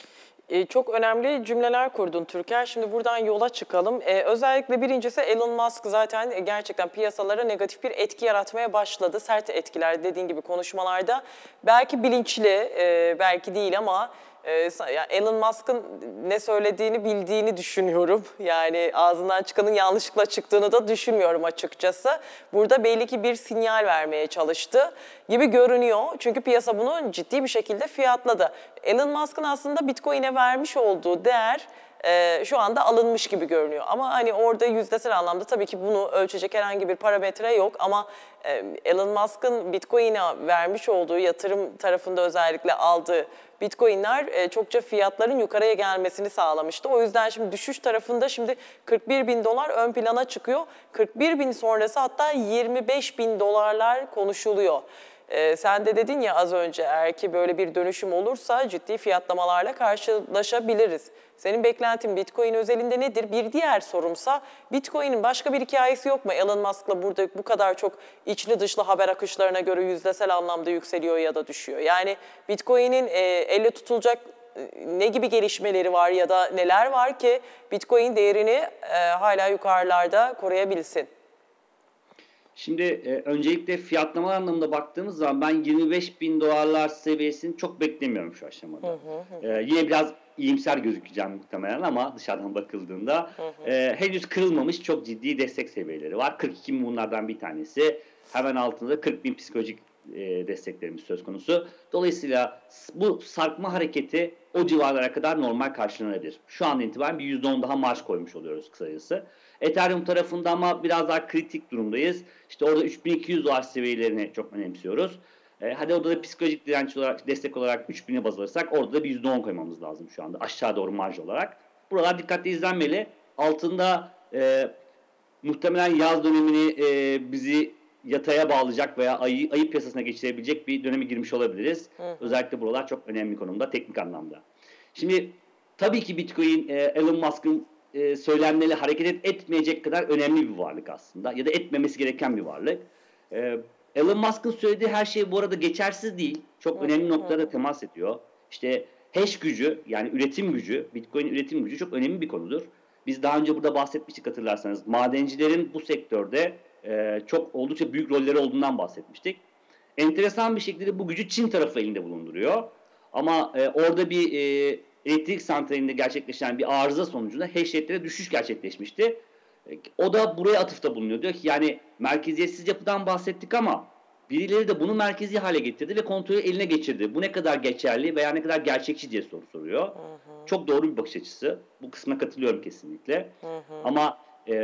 Çok önemli cümleler kurdun Türker. Şimdi buradan yola çıkalım. Özellikle birincisi Elon Musk zaten gerçekten piyasalara negatif bir etki yaratmaya başladı. Sert etkiler dediğin gibi konuşmalarda. Belki bilinçli, belki değil ama Elon Musk'ın ne söylediğini bildiğini düşünüyorum. Yani ağzından çıkanın yanlışlıkla çıktığını da düşünmüyorum açıkçası. Burada belli ki bir sinyal vermeye çalıştı gibi görünüyor. Çünkü piyasa bunu ciddi bir şekilde fiyatladı. Elon Musk'ın aslında Bitcoin'e vermiş olduğu değer şu anda alınmış gibi görünüyor. Ama hani orada yüzdesel anlamda tabii ki bunu ölçecek herhangi bir parametre yok. Ama Elon Musk'ın Bitcoin'e vermiş olduğu yatırım tarafında özellikle aldığı Bitcoin'ler çokça fiyatların yukarıya gelmesini sağlamıştı. O yüzden şimdi düşüş tarafında şimdi 41 bin dolar ön plana çıkıyor. 41 bin sonrası hatta 25 bin dolarlar konuşuluyor. Sen de dedin ya az önce eğer ki böyle bir dönüşüm olursa ciddi fiyatlamalarla karşılaşabiliriz. Senin beklentin Bitcoin özelinde nedir? Bir diğer sorumsa Bitcoin'in başka bir hikayesi yok mu? Elon Musk'la burada bu kadar çok içli dışlı haber akışlarına göre yüzdesel anlamda yükseliyor ya da düşüyor. Yani Bitcoin'in elle tutulacak ne gibi gelişmeleri var ya da neler var ki Bitcoin değerini hala yukarılarda koruyabilsin? Şimdi öncelikle fiyatlama anlamında baktığımız zaman ben 25 bin dolarlar seviyesini çok beklemiyorum şu aşamada. Yine biraz iyimser gözükeceğim muhtemelen ama dışarıdan bakıldığında henüz kırılmamış çok ciddi destek seviyeleri var. 42 bin bunlardan bir tanesi. Hemen altında 40 bin psikolojik desteklerimiz söz konusu. Dolayısıyla bu sarkma hareketi o civarlara kadar normal karşılanabilir. Şu an itibaren bir %10 daha marş koymuş oluyoruz kısacası. Ethereum tarafında ama biraz daha kritik durumdayız. İşte orada 3200 dolar seviyelerini çok önemsiyoruz. Hadi orada da psikolojik direnç olarak, destek olarak 3000'e baz alırsak orada da bir %10 koymamız lazım şu anda aşağı doğru marj olarak. Buralar dikkatli izlenmeli. Altında muhtemelen yaz dönemini bizi yataya bağlayacak veya ayı piyasasına geçirebilecek bir döneme girmiş olabiliriz. Özellikle buralar çok önemli konumda teknik anlamda. Şimdi tabii ki Bitcoin Elon Musk'ın söylemleri hareket etmeyecek kadar önemli bir varlık aslında. Ya da etmemesi gereken bir varlık. Elon Musk'ın söylediği her şey bu arada geçersiz değil. Çok önemli noktalara temas ediyor. İşte hash gücü yani üretim gücü, Bitcoin üretim gücü çok önemli bir konudur. Biz daha önce burada bahsetmiştik hatırlarsanız. Madencilerin bu sektörde çok oldukça büyük rolleri olduğundan bahsetmiştik. Enteresan bir şekilde bu gücü Çin tarafı elinde bulunduruyor. Ama orada bir elektrik santralinde gerçekleşen bir arıza sonucunda hash rate'lere düşüş gerçekleşmişti. O da buraya atıfta bulunuyor. Diyor ki yani merkeziyetsiz yapıdan bahsettik ama birileri de bunu merkezi hale getirdi ve kontrolü eline geçirdi. Bu ne kadar geçerli veya ne kadar gerçekçi diye soru soruyor. Çok doğru bir bakış açısı. Bu kısma katılıyorum kesinlikle. Ama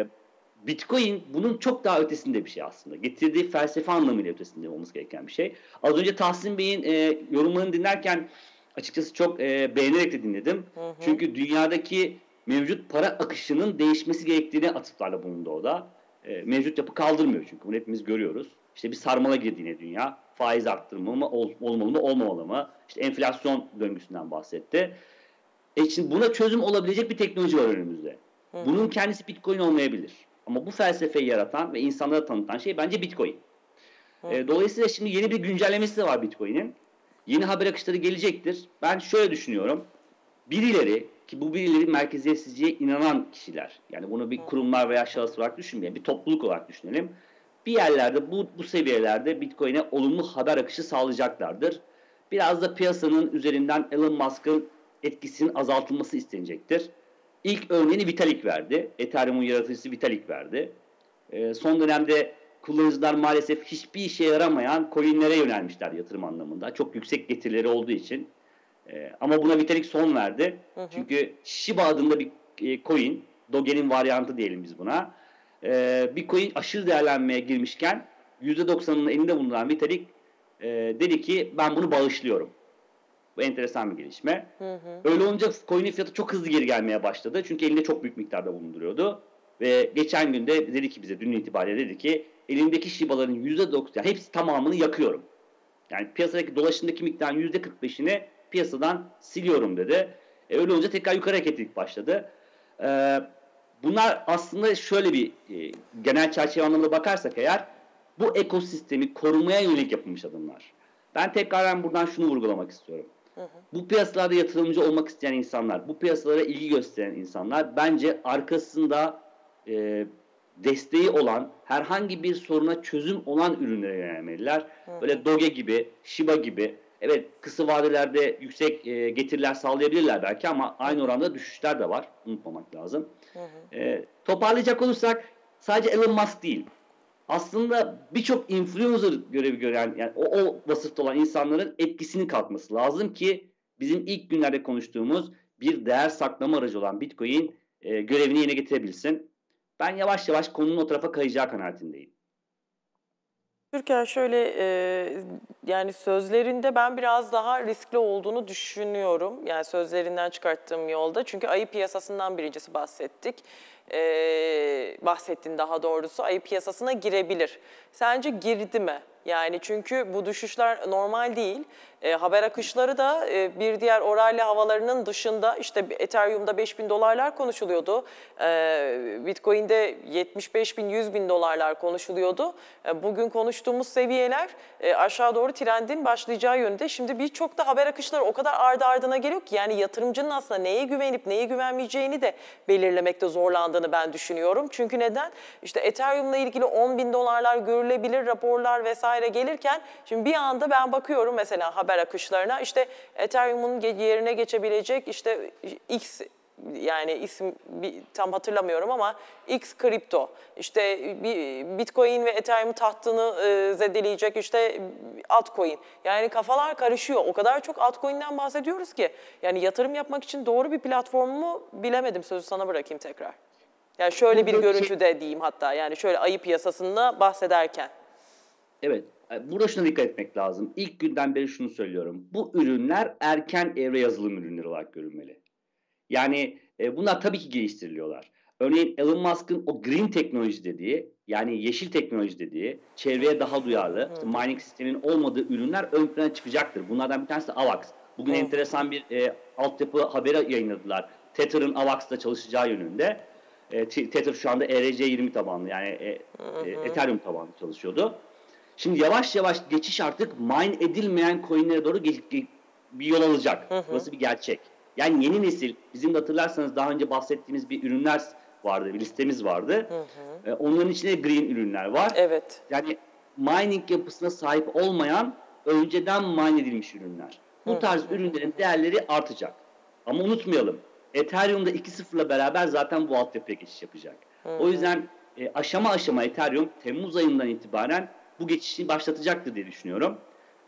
Bitcoin bunun çok daha ötesinde bir şey aslında. Getirdiği felsefe anlamıyla ötesinde olması gereken bir şey. Az önce Tahsin Bey'in yorumlarını dinlerken açıkçası çok beğenerek de dinledim. Çünkü dünyadaki mevcut para akışının değişmesi gerektiğini atıflarla bulundu o da. Mevcut yapı kaldırmıyor çünkü bunu hepimiz görüyoruz. İşte bir sarmala girdiğine dünya. Faiz arttırma mı, olmalı mı, olmamalı mı? İşte enflasyon döngüsünden bahsetti. Şimdi buna çözüm olabilecek bir teknoloji var önümüzde. Bunun kendisi Bitcoin olmayabilir. Ama bu felsefeyi yaratan ve insanlara tanıtan şey bence Bitcoin. Dolayısıyla şimdi yeni bir güncellemesi de var Bitcoin'in. Yeni haber akışları gelecektir. Ben şöyle düşünüyorum. Birileri ki bu birileri merkeziyetsizliğe inanan kişiler. Yani bunu bir kurumlar veya şahıs olarak düşünmeyelim. Bir topluluk olarak düşünelim. Bir yerlerde bu seviyelerde Bitcoin'e olumlu haber akışı sağlayacaklardır. Biraz da piyasanın üzerinden Elon Musk'ın etkisinin azaltılması istenecektir. İlk örneğini Vitalik verdi. Ethereum'un yaratıcısı Vitalik verdi. Son dönemde kullanıcılar maalesef hiçbir işe yaramayan coinlere yönelmişler yatırım anlamında. Çok yüksek getirileri olduğu için. Ama buna Vitalik son verdi. Çünkü Shiba adında bir coin Doge'nin varyantı diyelim biz buna. Bitcoin aşırı değerlenmeye girmişken %90'ının elinde bulunan Vitalik dedi ki ben bunu bağışlıyorum. Bu enteresan bir gelişme. Öyle olunca coin'in fiyatı çok hızlı geri gelmeye başladı. Çünkü elinde çok büyük miktarda bulunduruyordu. Ve geçen günde dedi ki bize, dün itibariyle dedi ki elindeki Shiba'ların %90, yani hepsi tamamını yakıyorum. Yani piyasadaki dolaşımdaki miktarın %45'ini piyasadan siliyorum dedi. Öyle olunca tekrar yukarı hareketlilik başladı. Bunlar aslında şöyle bir genel çerçeve anlamında bakarsak eğer, bu ekosistemi korumaya yönelik yapılmış adımlar. Ben tekrardan buradan şunu vurgulamak istiyorum. Bu piyasalarda yatırımcı olmak isteyen insanlar, bu piyasalara ilgi gösteren insanlar bence arkasında desteği olan, herhangi bir soruna çözüm olan ürünlere yönelmeliler. Böyle Doge gibi, Shiba gibi, evet kısa vadelerde yüksek getiriler sağlayabilirler belki ama aynı oranda düşüşler de var. Unutmamak lazım. Toparlayacak olursak sadece Elon Musk değil, aslında birçok influencer görevi gören, yani o vasıfta olan insanların etkisinin kalkması lazım ki bizim ilk günlerde konuştuğumuz bir değer saklama aracı olan Bitcoin görevini yerine getirebilsin. Ben yavaş yavaş konunun o tarafa kayacağı kanaatindeyim. Türker şöyle yani sözlerinde ben biraz daha riskli olduğunu düşünüyorum. Yani sözlerinden çıkarttığım yolda. Çünkü ayı piyasasından birincisi bahsettik. Bahsettin daha doğrusu, ayı piyasasına girebilir. Sence girdi mi? Yani çünkü bu düşüşler normal değil. Haber akışları da bir diğer o rally havalarının dışında, işte Ethereum'da $5.000 konuşuluyordu. Bitcoin'de 75.000, 100.000 dolarlar konuşuluyordu. Bugün konuştuğumuz seviyeler aşağı doğru trendin başlayacağı yönde. Şimdi birçok da haber akışları o kadar ardı ardına geliyor ki yani yatırımcının aslında neye güvenip neye güvenmeyeceğini de belirlemekte zorlandığını ben düşünüyorum. Çünkü neden? İşte Ethereum'la ilgili $10.000 görülebilir raporlar vesaire gelirken şimdi bir anda ben bakıyorum mesela haber akışlarına, işte Ethereum'un yerine geçebilecek işte X, yani isim tam hatırlamıyorum ama X kripto, işte Bitcoin ve Ethereum tahtını zedeleyecek işte altcoin. Yani kafalar karışıyor. O kadar çok altcoin'den bahsediyoruz ki yani yatırım yapmak için doğru bir platform mu bilemedim. Sözü sana bırakayım tekrar. Yani şöyle bir görüntüde diyeyim hatta, yani şöyle ayı piyasasında bahsederken. Evet. Burada şuna dikkat etmek lazım. İlk günden beri şunu söylüyorum. Bu ürünler erken evre yazılım ürünleri olarak görülmeli. Yani bunlar tabii ki geliştiriliyorlar. Örneğin Elon Musk'ın o green teknoloji dediği, yani yeşil teknoloji dediği, çevreye daha duyarlı, işte mining sisteminin olmadığı ürünler ön plana çıkacaktır. Bunlardan bir tanesi de AVAX. Bugün enteresan bir altyapı haberi yayınladılar. Tether'ın AVAX'ta çalışacağı yönünde. Tether şu anda ERC20 tabanlı, yani Ethereum tabanlı çalışıyordu. Şimdi yavaş yavaş geçiş artık mine edilmeyen coinlere doğru bir yol alacak. Burası bir gerçek. Yani yeni nesil, bizim de hatırlarsanız daha önce bahsettiğimiz bir ürünler vardı, bir listemiz vardı. Onların içinde green ürünler var. Evet. Yani mining yapısına sahip olmayan, önceden mine edilmiş ürünler. Bu tarz ürünlerin değerleri artacak. Ama unutmayalım, Ethereum'da 2.0'la beraber zaten bu altyapıya geçiş yapacak. O yüzden aşama aşama Ethereum Temmuz ayından itibaren bu geçişi başlatacaktır diye düşünüyorum.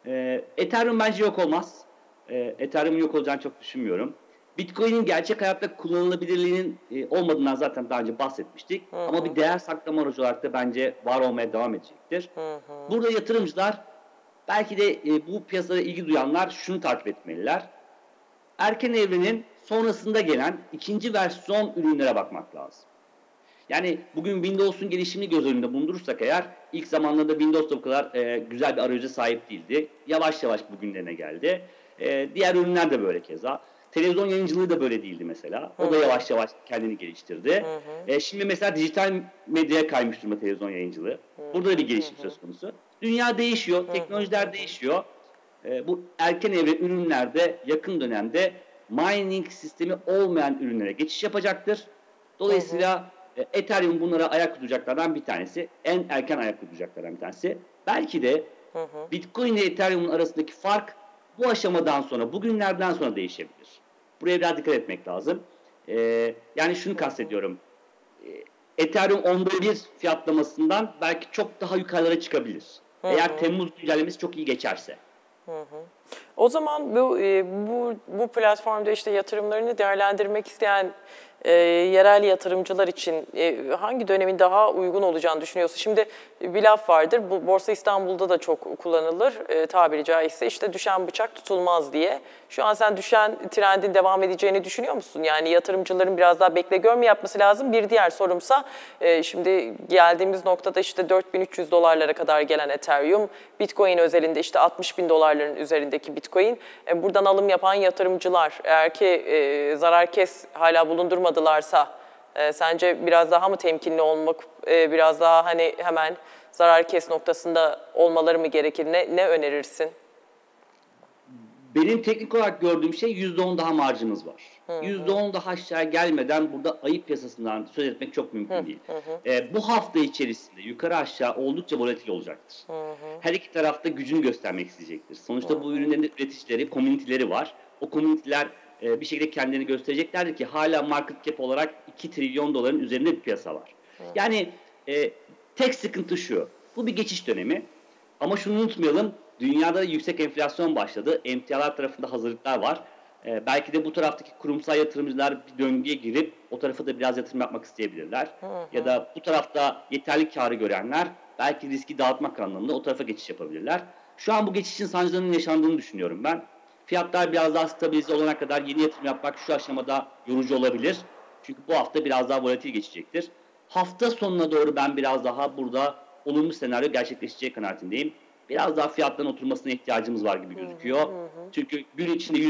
Ethereum bence yok olmaz. Ethereum'un yok olacağını çok düşünmüyorum. Bitcoin'in gerçek hayatta kullanılabilirliğinin olmadığından zaten daha önce bahsetmiştik. Ama bir değer saklama aracı olarak da bence var olmaya devam edecektir. Burada yatırımcılar, belki de bu piyasada ilgi duyanlar şunu takip etmeliler. Erken evrenin sonrasında gelen ikinci versiyon ürünlere bakmak lazım. Yani bugün Windows'un gelişimini göz önünde bulundurursak eğer, ilk zamanlarda Windows da bu kadar güzel bir arayüze sahip değildi. Yavaş yavaş bugünlerine geldi. Diğer ürünler de böyle keza. Televizyon yayıncılığı da böyle değildi mesela. O da yavaş yavaş kendini geliştirdi. Şimdi mesela dijital medyaya kaymış durumda televizyon yayıncılığı. Burada da bir gelişim söz konusu. Dünya değişiyor, teknolojiler değişiyor. Bu erken evre ürünlerde yakın dönemde mining sistemi olmayan ürünlere geçiş yapacaktır. Dolayısıyla Ethereum bunlara ayak uyduracaklardan bir tanesi. En erken ayak uyduracaklardan bir tanesi. Belki de Bitcoin ile Ethereum'un arasındaki fark bu aşamadan sonra, bugünlerden sonra değişebilir. Buraya biraz dikkat etmek lazım. Yani şunu kastediyorum. Ethereum 1/10 fiyatlamasından belki çok daha yukarılara çıkabilir. Eğer Temmuz güncellemesi çok iyi geçerse. O zaman bu platformda işte yatırımlarını değerlendirmek isteyen Yerel yatırımcılar için hangi dönemin daha uygun olacağını düşünüyorsun? Şimdi bir laf vardır, bu Borsa İstanbul'da da çok kullanılır tabiri caizse, işte düşen bıçak tutulmaz diye. Şu an sen düşen trendin devam edeceğini düşünüyor musun? Yani yatırımcıların biraz daha bekle gör mü yapması lazım? Bir diğer sorumsa şimdi geldiğimiz noktada işte 4.300 dolarlara kadar gelen Ethereum, Bitcoin özelinde işte 60.000 dolarların üzerindeki Bitcoin. Buradan alım yapan yatırımcılar eğer ki zarar kes hala bulundurmadılarsa sence biraz daha mı temkinli olmak, biraz daha hani hemen zarar kes noktasında olmaları mı gerekir? Ne önerirsin? Benim teknik olarak gördüğüm şey %10 daha marjımız var. %10 daha aşağı gelmeden burada ayı piyasasından söz etmek çok mümkün değil. Bu hafta içerisinde yukarı aşağı oldukça volatil olacaktır. Her iki tarafta gücünü göstermek isteyecektir. Sonuçta bu ürünlerin de üreticileri, komüniteleri var. O komüniteler bir şekilde kendini göstereceklerdir ki hala market cap olarak 2 trilyon doların üzerinde bir piyasa var. Yani tek sıkıntı şu, bu bir geçiş dönemi. Ama şunu unutmayalım, dünyada yüksek enflasyon başladı. Emtialar tarafında hazırlıklar var. Belki de bu taraftaki kurumsal yatırımcılar bir döngüye girip o tarafa da biraz yatırım yapmak isteyebilirler. Ya da bu tarafta yeterli karı görenler belki riski dağıtmak anlamında o tarafa geçiş yapabilirler. Şu an bu geçişin sancılarının yaşandığını düşünüyorum ben. Fiyatlar biraz daha stabilize olana kadar yeni yatırım yapmak şu aşamada yorucu olabilir. Çünkü bu hafta biraz daha volatil geçecektir. Hafta sonuna doğru ben biraz daha burada olumlu senaryo gerçekleşeceği kanaatindeyim. Biraz daha fiyatların oturmasına ihtiyacımız var gibi gözüküyor. Çünkü gün içinde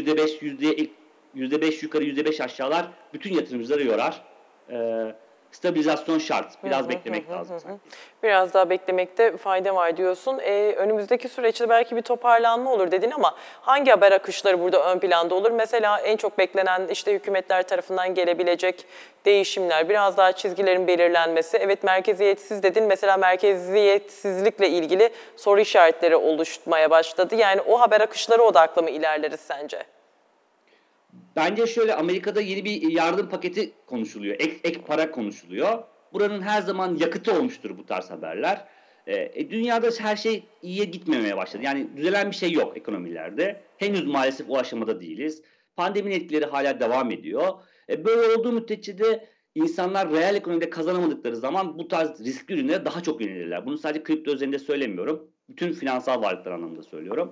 %5 yukarı %5 aşağılar bütün yatırımcıları yorar. Stabilizasyon şart. Biraz beklemek lazım sanki. Biraz daha beklemekte fayda var diyorsun. Önümüzdeki süreçte belki bir toparlanma olur dedin ama hangi haber akışları burada ön planda olur? Mesela en çok beklenen işte hükümetler tarafından gelebilecek değişimler, biraz daha çizgilerin belirlenmesi. Evet, merkeziyetsiz dedin. Mesela merkeziyetsizlikle ilgili soru işaretleri oluşmaya başladı. Yani o haber akışları odaklı mı ilerleriz sence? Bence şöyle, Amerika'da yeni bir yardım paketi konuşuluyor. Ek para konuşuluyor. Buranın her zaman yakıtı olmuştur bu tarz haberler. Dünyada her şey iyiye gitmemeye başladı. Yani düzelen bir şey yok ekonomilerde. Henüz maalesef o aşamada değiliz. Pandeminin etkileri hala devam ediyor. Böyle olduğu müddetçe de insanlar reel ekonomide kazanamadıkları zaman bu tarz riskli ürünlere daha çok yönelirler. Bunu sadece kripto üzerinde söylemiyorum. Bütün finansal varlıklar anlamında söylüyorum.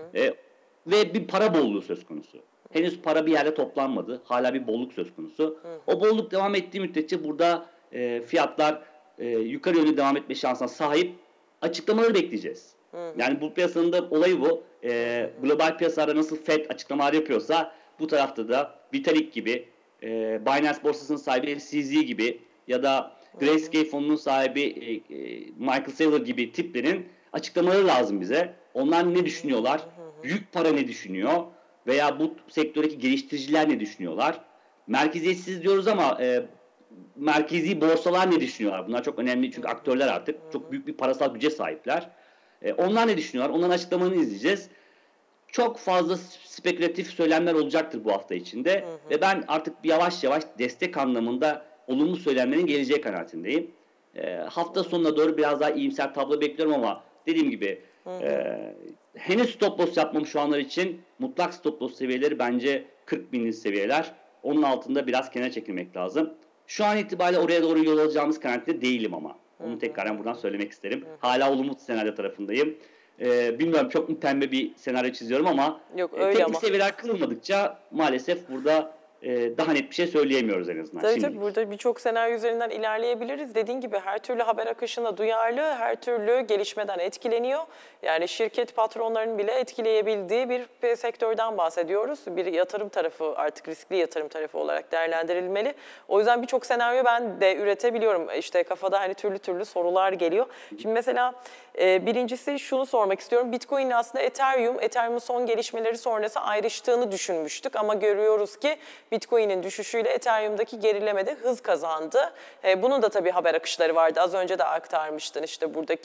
Ve bir para bolluğu söz konusu. Henüz para bir yerde toplanmadı. Hala bir bolluk söz konusu. O bolluk devam ettiği müddetçe burada fiyatlar yukarı yönlü devam etme şansına sahip. Açıklamaları bekleyeceğiz. Yani bu piyasanın da olayı bu. Global piyasalarda nasıl Fed açıklamalar yapıyorsa bu tarafta da Vitalik gibi, Binance borsasının sahibi CZ gibi ya da Grayscale fonunun sahibi Michael Saylor gibi tiplerin açıklamaları lazım bize. Onlar ne düşünüyorlar? Büyük para ne düşünüyor? Veya bu sektördeki geliştiriciler ne düşünüyorlar? Merkeziyetsiz diyoruz ama merkezi borsalar ne düşünüyorlar? Bunlar çok önemli çünkü aktörler artık çok büyük bir parasal güce sahipler. Onlar ne düşünüyorlar? Onların açıklamalarını izleyeceğiz. Çok fazla spekülatif söylemler olacaktır bu hafta içinde. Ve ben artık yavaş yavaş destek anlamında olumlu söylemlerin geleceği kanaatindeyim. Hafta sonuna doğru biraz daha iyimser tablo bekliyorum ama dediğim gibi henüz stop loss yapmam şu anlar için. Mutlak stop loss seviyeleri bence 40 binlik seviyeler. Onun altında biraz kenara çekilmek lazım. Şu an itibariyle oraya doğru yol alacağımız kanaatinde değilim ama. Onu tekrardan buradan söylemek isterim. Hala olumlu senaryo tarafındayım. Bilmiyorum, çok mu pembe bir senaryo çiziyorum ama teknik seviyeler kırılmadıkça maalesef burada daha net bir şey söyleyemiyoruz en azından. Tabii burada birçok senaryo üzerinden ilerleyebiliriz. Dediğin gibi her türlü haber akışına duyarlı, her türlü gelişmeden etkileniyor. Yani şirket patronlarının bile etkileyebildiği bir sektörden bahsediyoruz. Bir yatırım tarafı, artık riskli yatırım tarafı olarak değerlendirilmeli. O yüzden birçok senaryo ben de üretebiliyorum. İşte kafada hani türlü sorular geliyor. Şimdi mesela birincisi şunu sormak istiyorum. Bitcoin aslında Ethereum'un son gelişmeleri sonrası ayrıştığını düşünmüştük ama görüyoruz ki Bitcoin'in düşüşüyle Ethereum'daki gerilemede hız kazandı. Bunun da tabii haber akışları vardı. Az önce de aktarmıştın işte buradaki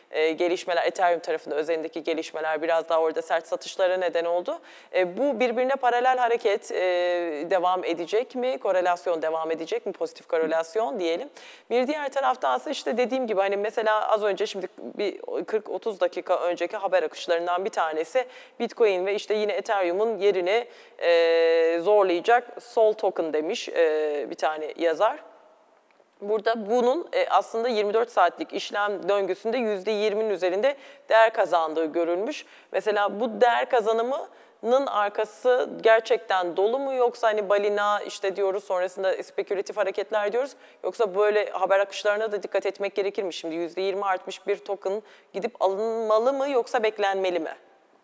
gelişmeler, Ethereum tarafında özelindeki gelişmeler biraz daha orada sert satışlara neden oldu. Bu birbirine paralel hareket devam edecek mi? Korelasyon devam edecek mi? Pozitif korelasyon diyelim. Bir diğer taraftan ise işte dediğim gibi hani mesela az önce şimdi bir 40-30 dakika önceki haber akışlarından bir tanesi Bitcoin ve işte yine Ethereum'un yerini zorlayacak Sol Token demiş bir tane yazar. Burada bunun aslında 24 saatlik işlem döngüsünde %20'nin üzerinde değer kazandığı görülmüş. Mesela bu değer kazanımının arkası gerçekten dolu mu, yoksa hani balina işte diyoruz, sonrasında spekülatif hareketler diyoruz, yoksa böyle haber akışlarına da dikkat etmek gerekir mi? Şimdi %20 artmış bir token gidip alınmalı mı yoksa beklenmeli mi?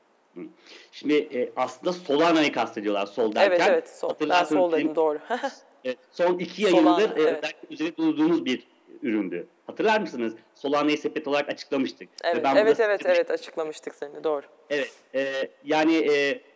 Şimdi aslında Solana'yı kastediyorlar sol derken. Evet, sol. Ben sol dedim, doğru. Son 2 Solana, yayındır evet. üzerinde durduğumuz bir üründü. Hatırlar mısınız? Solana'yı sepet olarak açıklamıştık. Evet, evet açıklamıştık seni, doğru. Evet, yani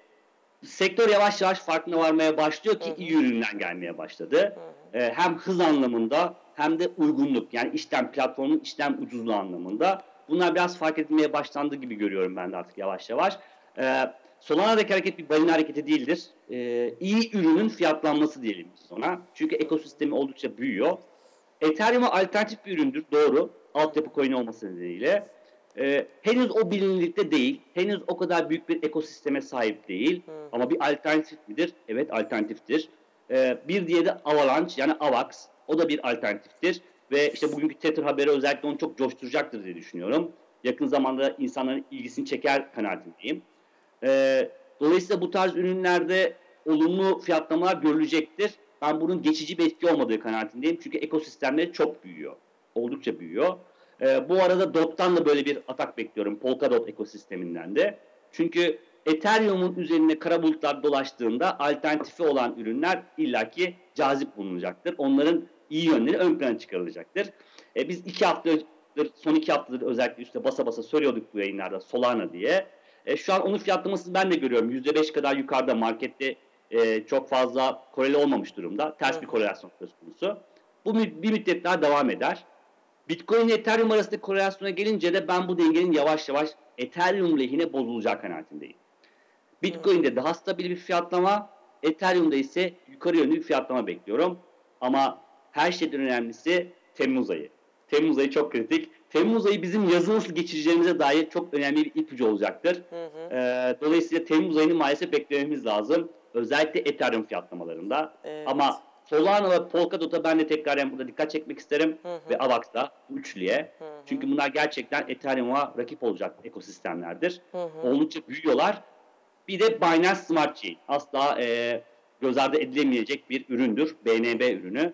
sektör yavaş yavaş farkına varmaya başlıyor ki iyi ürünler gelmeye başladı. Hem hız anlamında hem de uygunluk, yani platformun işlem ucuzluğu anlamında. Bunlar biraz fark edilmeye başlandı gibi görüyorum ben de artık yavaş yavaş. Solana'daki hareket bir balina hareketi değildir. İyi ürünün fiyatlanması diyelim biz ona. Çünkü ekosistemi oldukça büyüyor. Ethereum'a alternatif bir üründür, doğru. Altyapı coin olması nedeniyle. Henüz o bilinirlikte değil. Henüz o kadar büyük bir ekosisteme sahip değil. Ama bir alternatif midir? Evet, alternatiftir. Bir diğeri de Avalanche, yani AVAX. O da bir alternatiftir. Ve işte bugünkü Tether haberi özellikle onu çok coşturacaktır diye düşünüyorum. Yakın zamanda insanların ilgisini çeker kanaatindeyim. Dolayısıyla bu tarz ürünlerde olumlu fiyatlamalar görülecektir. Ben bunun geçici bir etki olmadığı kanaatindeyim. Çünkü ekosistemleri çok büyüyor. Oldukça büyüyor. Bu arada DOT'tan da böyle bir atak bekliyorum. Polkadot ekosisteminden de. Çünkü Ethereum'un üzerine kara bulutlar dolaştığında alternatifi olan ürünler illaki cazip bulunacaktır. Onların iyi yönleri ön plana çıkarılacaktır. Biz son 2 haftadır özellikle üstte basa basa söylüyorduk bu yayınlarda Solana diye. Şu an onun fiyatlamasını ben de görüyorum. %5 kadar yukarıda, markette çok fazla koreli olmamış durumda. Ters bir korelasyon söz konusu. Bu bir müddet daha devam eder. Bitcoin ile Ethereum arasındaki korelasyona gelince de ben bu dengenin yavaş yavaş Ethereum lehine bozulacağı kanaatindeyim. Bitcoin'de daha stabil bir fiyatlama, Ethereum'da ise yukarı yönlü bir fiyatlama bekliyorum. Ama her şeyden önemlisi Temmuz ayı. Temmuz ayı çok kritik. Temmuz ayı bizim yazı nasıl geçireceğimize dair çok önemli bir ipucu olacaktır. Dolayısıyla Temmuz ayını maalesef beklememiz lazım. Özellikle Ethereum fiyatlamalarında. Evet. Ama Solana ve Polkadot'a ben de tekrar burada dikkat çekmek isterim. Ve AVAX'da, bu üçlüye. Çünkü bunlar gerçekten Ethereum'a rakip olacak ekosistemlerdir. Oldukça büyüyorlar. Bir de Binance Smart Chain. Asla göz ardı edilemeyecek bir üründür. BNB ürünü.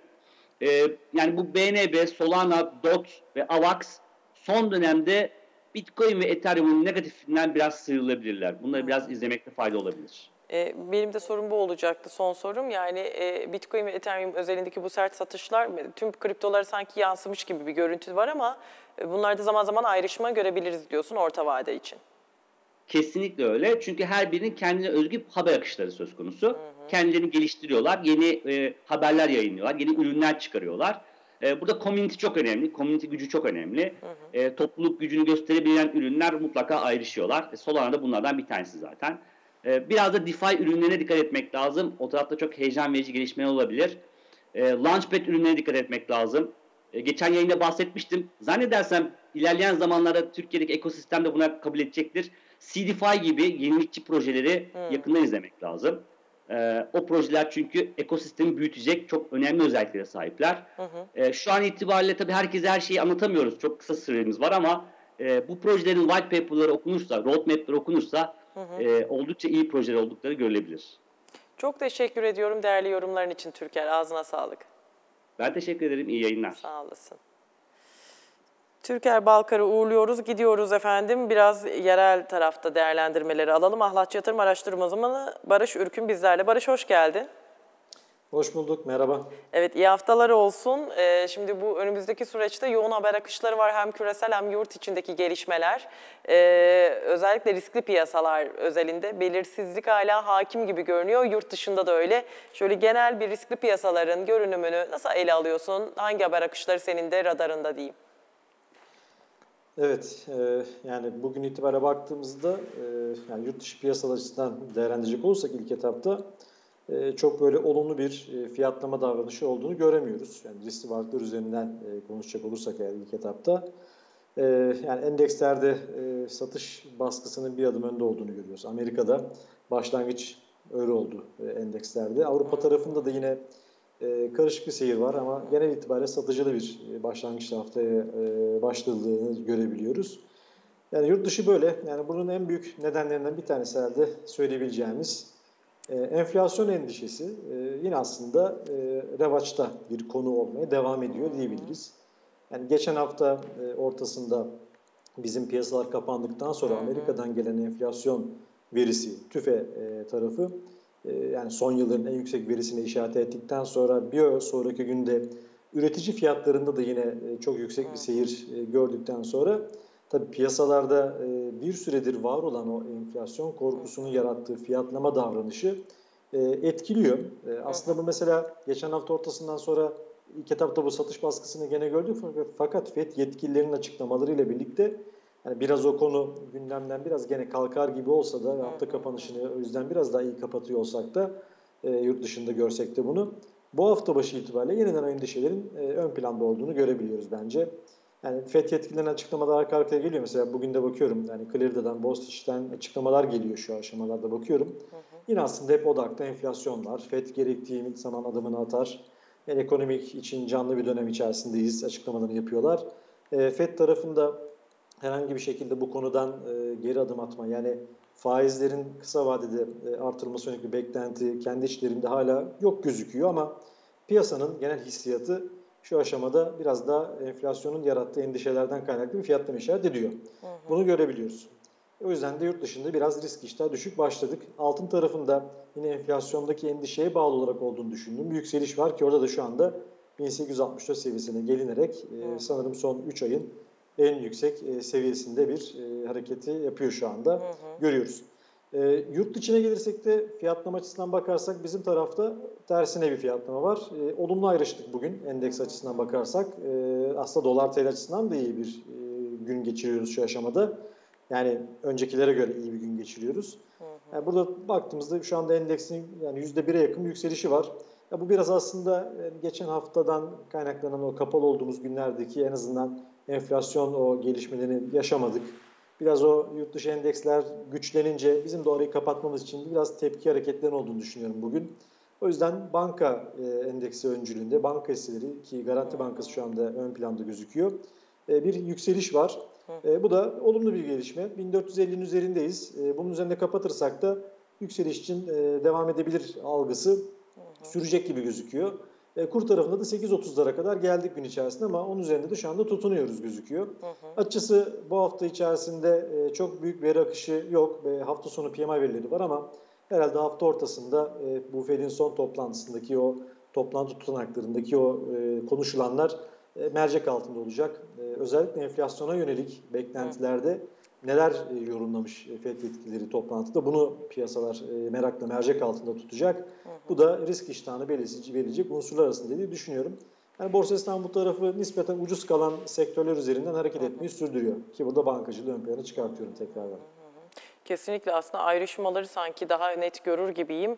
Yani bu BNB, Solana, DOT ve AVAX son dönemde Bitcoin ve Ethereum'un negatifinden biraz sıyrılabilirler. Bunları biraz izlemekte fayda olabilir. Benim de sorum bu olacaktı, son sorum. Yani Bitcoin ve Ethereum özelindeki bu sert satışlar tüm kriptolara sanki yansımış gibi bir görüntü var ama bunlarda zaman zaman ayrışma görebiliriz diyorsun orta vade için. Kesinlikle öyle. Çünkü her birinin kendine özgü haber akışları söz konusu. Kendilerini geliştiriyorlar, yeni haberler yayınlıyorlar, yeni ürünler çıkarıyorlar. Burada community çok önemli, community gücü çok önemli. Topluluk gücünü gösterebilen ürünler mutlaka ayrışıyorlar. Solana da bunlardan bir tanesi zaten. Biraz da DeFi ürünlerine dikkat etmek lazım. O tarafta çok heyecan verici gelişmeler olabilir. Launchpad ürünlerine dikkat etmek lazım. Geçen yayında bahsetmiştim. Zannedersem ilerleyen zamanlarda Türkiye'deki ekosistem de buna kabul edecektir. CDFI gibi yenilikçi projeleri yakından izlemek lazım. O projeler çünkü ekosistemi büyütecek çok önemli özelliklere sahipler. Şu an itibariyle tabii herkese her şeyi anlatamıyoruz. Çok kısa süremiz var ama bu projelerin white paper'ları okunursa, roadmap'ları okunursa oldukça iyi projeler oldukları görülebilir. Çok teşekkür ediyorum değerli yorumların için Türker. Ağzına sağlık. Ben teşekkür ederim. İyi yayınlar. Sağ olasın. Türker Balkar'ı uğurluyoruz. Gidiyoruz efendim. Biraz yerel tarafta değerlendirmeleri alalım. Ahlatçı Yatırım Araştırma Uzmanı Barış Ürkün bizlerle. Barış hoş geldin. Hoş bulduk, merhaba. Evet, iyi haftalar olsun. Şimdi bu önümüzdeki süreçte yoğun haber akışları var. Hem küresel hem yurt içindeki gelişmeler. Özellikle riskli piyasalar özelinde belirsizlik hala hakim gibi görünüyor. Yurt dışında da öyle. Şöyle genel bir riskli piyasaların görünümünü nasıl ele alıyorsun? Hangi haber akışları senin de radarında diyeyim? Evet, yani bugün itibariyle baktığımızda yani yurt dışı piyasalar açısından değerlendirecek olursak ilk etapta çok böyle olumlu bir fiyatlama davranışı olduğunu göremiyoruz. Yani riskli varlıklar üzerinden konuşacak olursak eğer ilk etapta yani endekslerde satış baskısının bir adım önde olduğunu görüyoruz. Amerika'da başlangıç öyle oldu endekslerde. Avrupa tarafında da yine karışık bir seyir var ama genel itibariyle satıcılı bir başlangıç haftaya başladığını görebiliyoruz. Yani yurt dışı böyle. Yani bunun en büyük nedenlerinden bir tanesi herhalde söyleyebileceğimiz enflasyon endişesi yine aslında revaçta bir konu olmaya devam ediyor diyebiliriz. Yani geçen hafta ortasında bizim piyasalar kapandıktan sonra Amerika'dan gelen enflasyon verisi TÜFE tarafı yani son yılların en yüksek verisine işaret ettikten sonra bir sonraki günde üretici fiyatlarında da yine çok yüksek bir seyir gördükten sonra tabii piyasalarda bir süredir var olan o enflasyon korkusunun yarattığı fiyatlama davranışı etkiliyor. Aslında bu mesela geçen hafta ortasından sonra ilk etapta bu satış baskısını gene gördük fakat FED yetkililerinin açıklamalarıyla birlikte yani biraz o konu gündemden biraz gene kalkar gibi olsa da hafta kapanışını o yüzden biraz daha iyi kapatıyor olsak da yurt dışında görsek de bunu bu hafta başı itibariyle yeniden o endişelerin ön planda olduğunu görebiliyoruz bence. Yani FED yetkililerinin açıklamalar arka arkaya geliyor. Mesela bugün de bakıyorum yani Clear'dan, Boston'dan açıklamalar geliyor şu aşamalarda bakıyorum. Yine aslında hep odakta enflasyon var. FED gerektiği zaman adımını atar. Yani ekonomik için canlı bir dönem içerisindeyiz açıklamalarını yapıyorlar. FED tarafında herhangi bir şekilde bu konudan geri adım atma yani faizlerin kısa vadede artırılması yönelik bir beklenti kendi içlerinde hala yok gözüküyor ama piyasanın genel hissiyatı şu aşamada biraz daha enflasyonun yarattığı endişelerden kaynaklı bir fiyatlama işaret ediyor. Bunu görebiliyoruz. O yüzden de yurt dışında biraz risk iştahı düşük başladık. Altın tarafında yine enflasyondaki endişeye bağlı olarak olduğunu düşündüğüm bir yükseliş var ki orada da şu anda 1864 seviyesine gelinerek sanırım son 3 ayın en yüksek seviyesinde bir hareketi yapıyor şu anda. Görüyoruz. Yurt içine gelirsek de fiyatlama açısından bakarsak bizim tarafta tersine bir fiyatlama var. Olumlu ayrıştık bugün endeks açısından bakarsak. Aslında dolar TL açısından da iyi bir gün geçiriyoruz şu aşamada. Yani öncekilere göre iyi bir gün geçiriyoruz. Yani burada baktığımızda şu anda endeksin yani %1'e yakın bir yükselişi var. Ya bu biraz aslında geçen haftadan kaynaklanan o kapalı olduğumuz günlerdeki en azından enflasyon o gelişmelerini yaşamadık. Biraz o yurt dışı endeksler güçlenince bizim de orayı kapatmamız için biraz tepki hareketlerinin olduğunu düşünüyorum bugün. O yüzden banka endeksi öncülüğünde banka hisseleri ki Garanti Bankası şu anda ön planda gözüküyor. Bir yükseliş var. Bu da olumlu bir gelişme. 1450'nin üzerindeyiz. Bunun üzerinde kapatırsak da yükseliş için devam edebilir algısı sürecek gibi gözüküyor. Kur tarafında da 8.30'lara kadar geldik gün içerisinde ama onun üzerinde de şu anda tutunuyoruz gözüküyor. Açıkçası bu hafta içerisinde çok büyük veri akışı yok. Hafta sonu PMI verileri var ama herhalde hafta ortasında bu Fed'in son toplantısındaki o toplantı tutanaklarındaki o konuşulanlar mercek altında olacak. Özellikle enflasyona yönelik beklentilerde neler yorumlamış FED yetkilileri toplantıda bunu piyasalar merakla mercek altında tutacak. Bu da risk iştahını belirleyecek unsurlar arasında diye düşünüyorum. Yani Borsa İstanbul tarafı nispeten ucuz kalan sektörler üzerinden hareket etmeyi sürdürüyor. Ki burada bankacılığı ön plana çıkartıyorum tekrardan. Kesinlikle aslında ayrışmaları sanki daha net görür gibiyim.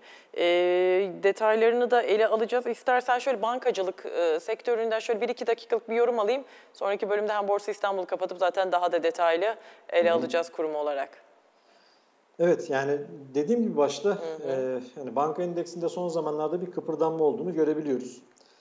Detaylarını da ele alacağız. İstersen şöyle bankacılık sektöründen şöyle 1-2 dakikalık bir yorum alayım. Sonraki bölümde hem Borsa İstanbul'u kapatıp zaten daha da detaylı ele alacağız kurum olarak. Evet yani dediğim gibi başta yani banka endeksinde son zamanlarda bir kıpırdanma olduğunu görebiliyoruz.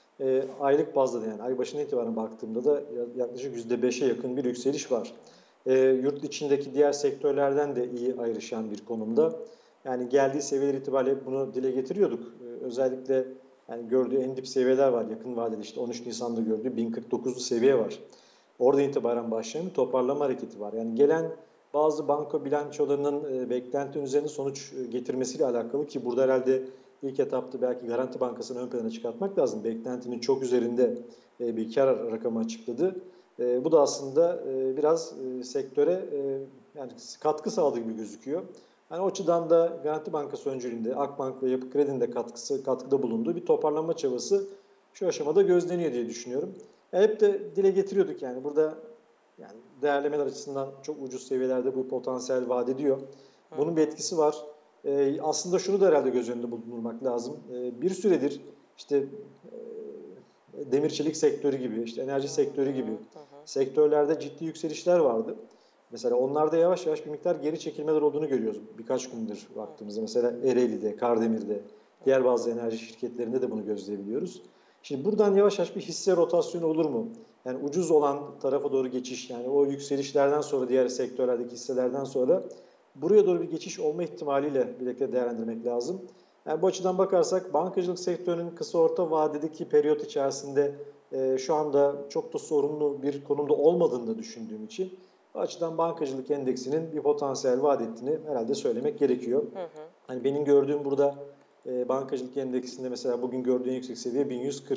Aylık bazda da yani ay başına itibaren baktığımda da yaklaşık %5'e yakın bir yükseliş var. Yurt içindeki diğer sektörlerden de iyi ayrışan bir konumda. Yani geldiği seviyeler itibariyle bunu dile getiriyorduk. Özellikle yani gördüğü en dip seviyeler var yakın vadeli işte 13 Nisan'da gördüğü 1049'lu seviye var. Orada itibaren başlayan bir toparlama hareketi var. Yani gelen bazı banka bilançolarının beklenti üzerine sonuç getirmesiyle alakalı ki burada herhalde ilk etapta belki Garanti Bankası'nı ön plana çıkartmak lazım. Beklentinin çok üzerinde bir kar rakamı açıkladı. Bu da aslında biraz sektöre yani katkı sağladığı gibi gözüküyor. Yani o açıdan da Garanti Bankası öncülüğünde Akbank ve Yapı Kredi'nin de katkıda bulunduğu bir toparlanma çabası şu aşamada gözleniyor diye düşünüyorum. Hep de dile getiriyorduk yani burada yani değerlemeler açısından çok ucuz seviyelerde bu potansiyel vaat ediyor. Bunun bir etkisi var. Aslında şunu da herhalde göz önünde bulundurmak lazım. Bir süredir işte demir çelik sektörü gibi, işte enerji sektörü gibi sektörlerde ciddi yükselişler vardı. Mesela onlarda yavaş yavaş bir miktar geri çekilmeler olduğunu görüyoruz. Birkaç gündür baktığımızda mesela Ereğli'de, Kardemir'de, diğer bazı enerji şirketlerinde de bunu gözleyebiliyoruz. Şimdi buradan yavaş yavaş bir hisse rotasyonu olur mu? Yani ucuz olan tarafa doğru geçiş, yani o yükselişlerden sonra diğer sektörlerdeki hisselerden sonra buraya doğru bir geçiş olma ihtimaliyle birlikte değerlendirmek lazım. Yani bu açıdan bakarsak bankacılık sektörünün kısa orta vadedeki periyot içerisinde şu anda çok da sorunlu bir konumda olmadığını da düşündüğüm için bu açıdan bankacılık endeksinin bir potansiyel vaat ettiğini herhalde söylemek gerekiyor. Hani benim gördüğüm burada bankacılık endeksinde mesela bugün gördüğün yüksek seviye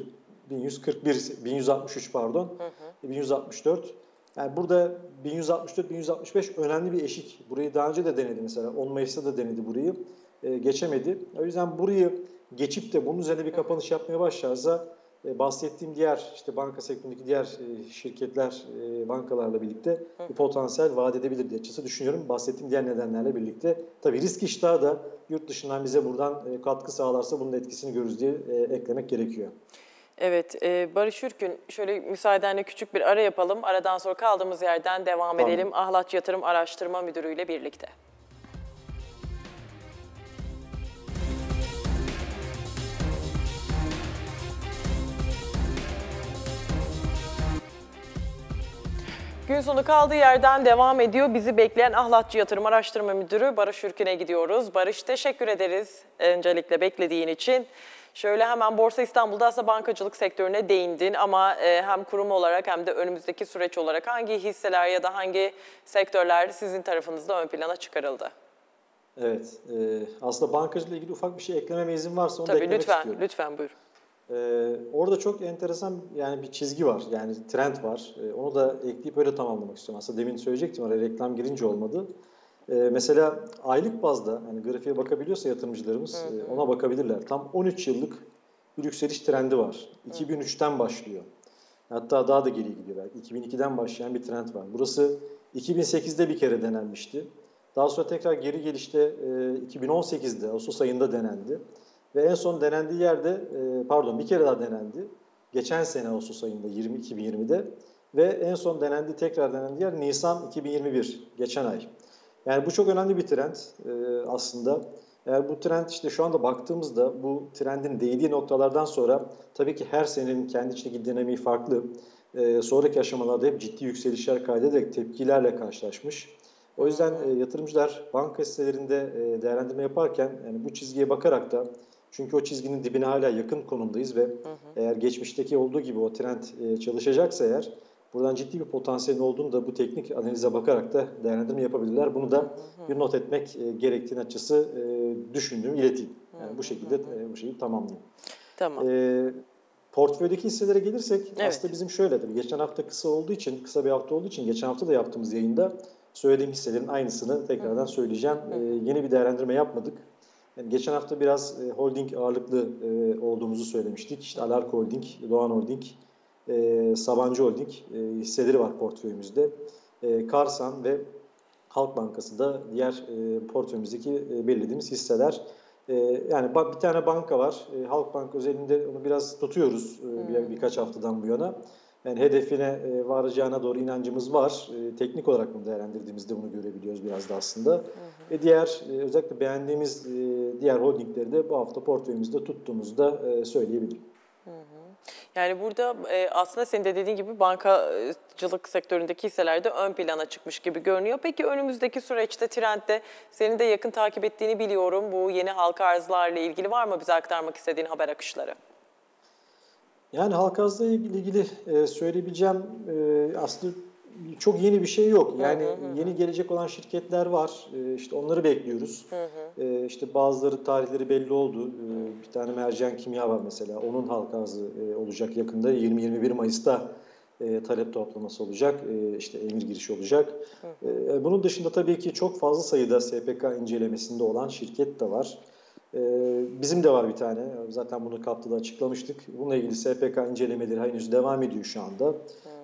1163 pardon, 1164. Yani burada 1164-1165 önemli bir eşik. Burayı daha önce de denedi mesela. 10 Mayıs'ta da denedi burayı. Geçemedi. O yüzden burayı geçip de bunun üzerine bir kapanış yapmaya başlarsa bahsettiğim diğer işte banka sektöründeki diğer şirketler, bankalarla birlikte bir potansiyel vaat edebilir diye açıkçası düşünüyorum. Bahsettiğim diğer nedenlerle birlikte. Tabii risk iştahı da yurt dışından bize buradan katkı sağlarsa bunun etkisini görürüz diye eklemek gerekiyor. Evet, Barış Ürkün, şöyle müsaadenle küçük bir ara yapalım. Aradan sonra kaldığımız yerden devam edelim. Ahlat Yatırım Araştırma Müdürü ile birlikte. Gün sonu kaldığı yerden devam ediyor. Bizi bekleyen Ahlatçı Yatırım Araştırma Müdürü Barış Ürkün'e gidiyoruz. Barış, teşekkür ederiz öncelikle beklediğin için. Şöyle hemen Borsa İstanbul'da aslında bankacılık sektörüne değindin ama hem kurum olarak hem de önümüzdeki süreç olarak hangi hisseler ya da hangi sektörler sizin tarafınızda ön plana çıkarıldı? Evet, aslında bankacılıkla ilgili ufak bir şey eklememe izin varsa onu da Tabii, eklemek lütfen, istiyorum. lütfen buyur. Orada çok enteresan yani bir çizgi var, yani trend var. Onu da ekleyip öyle tamamlamak istiyorum. Aslında demin söyleyecektim, oraya reklam girince olmadı. Mesela aylık bazda yani grafiğe bakabiliyorsa yatırımcılarımız ona bakabilirler. Tam 13 yıllık bir yükseliş trendi var. 2003'ten başlıyor. Hatta daha da geri gidiyor belki. 2002'den başlayan bir trend var. Burası 2008'de bir kere denenmişti. Daha sonra tekrar geri gelişte 2018'de Ağustos ayında denendi. Ve en son denendiği yerde, bir kere daha denendi. Geçen sene Ağustos ayında 2020'de ve en son tekrar denendiği yer Nisan 2021, geçen ay. Yani bu çok önemli bir trend aslında. Eğer bu trend işte şu anda baktığımızda bu trendin değdiği noktalardan sonra tabii ki her senenin kendi içindeki dinamiği farklı. Sonraki aşamalarda hep ciddi yükselişler kaydederek tepkilerle karşılaşmış. O yüzden yatırımcılar banka hisselerinde değerlendirme yaparken yani bu çizgiye bakarak da çünkü o çizginin dibine hala yakın konumdayız ve eğer geçmişteki olduğu gibi o trend çalışacaksa eğer buradan ciddi bir potansiyelin olduğunu da bu teknik analize bakarak da değerlendirme yapabilirler. Bunu da bir not etmek gerektiğini açısı düşündüğümü ileteyim. Yani bu şekilde bu şeyi tamamlayayım. Tamam. Portföydeki hisselere gelirsek Evet. aslında bizim şöyle tabii geçen hafta kısa bir hafta olduğu için geçen hafta da yaptığımız yayında söylediğim hisselerin aynısını tekrardan söyleyeceğim. Yeni bir değerlendirme yapmadık. Yani geçen hafta biraz holding ağırlıklı olduğumuzu söylemiştik. İşte Alarko Holding, Doğan Holding, Sabancı Holding hisseleri var portföyümüzde. Karsan ve Halk Bankası da diğer portföyümüzdeki belirlediğimiz hisseler. Yani bir tane banka var. Halkbank özelinde onu biraz tutuyoruz birkaç haftadan bu yana. Yani hedefine varacağına doğru inancımız var. Teknik olarak bunu değerlendirdiğimizde bunu görebiliyoruz biraz da aslında. Ve diğer özellikle beğendiğimiz diğer holdingleri de bu hafta portföyümüzde tuttuğumuzda söyleyebilirim. Yani burada aslında senin de dediğin gibi bankacılık sektöründeki hisseler de ön plana çıkmış gibi görünüyor. Peki önümüzdeki süreçte trendde senin de yakın takip ettiğini biliyorum. Bu yeni halka arzlarla ilgili var mı bize aktarmak istediğin haber akışları? Yani halka arzla ilgili söyleyebileceğim aslında çok yeni bir şey yok. Yani yeni gelecek olan şirketler var. İşte onları bekliyoruz. İşte bazıları tarihleri belli oldu. Bir tane Mercan Kimya var mesela. Onun halka arzı olacak yakında. 20-21 Mayıs'ta talep toplaması olacak. İşte emir girişi olacak. Bunun dışında tabii ki çok fazla sayıda SPK incelemesinde olan şirket de var. Bizim de var bir tane. Zaten bunu kaptıda açıklamıştık. Bununla ilgili SPK incelemeleri henüz devam ediyor şu anda.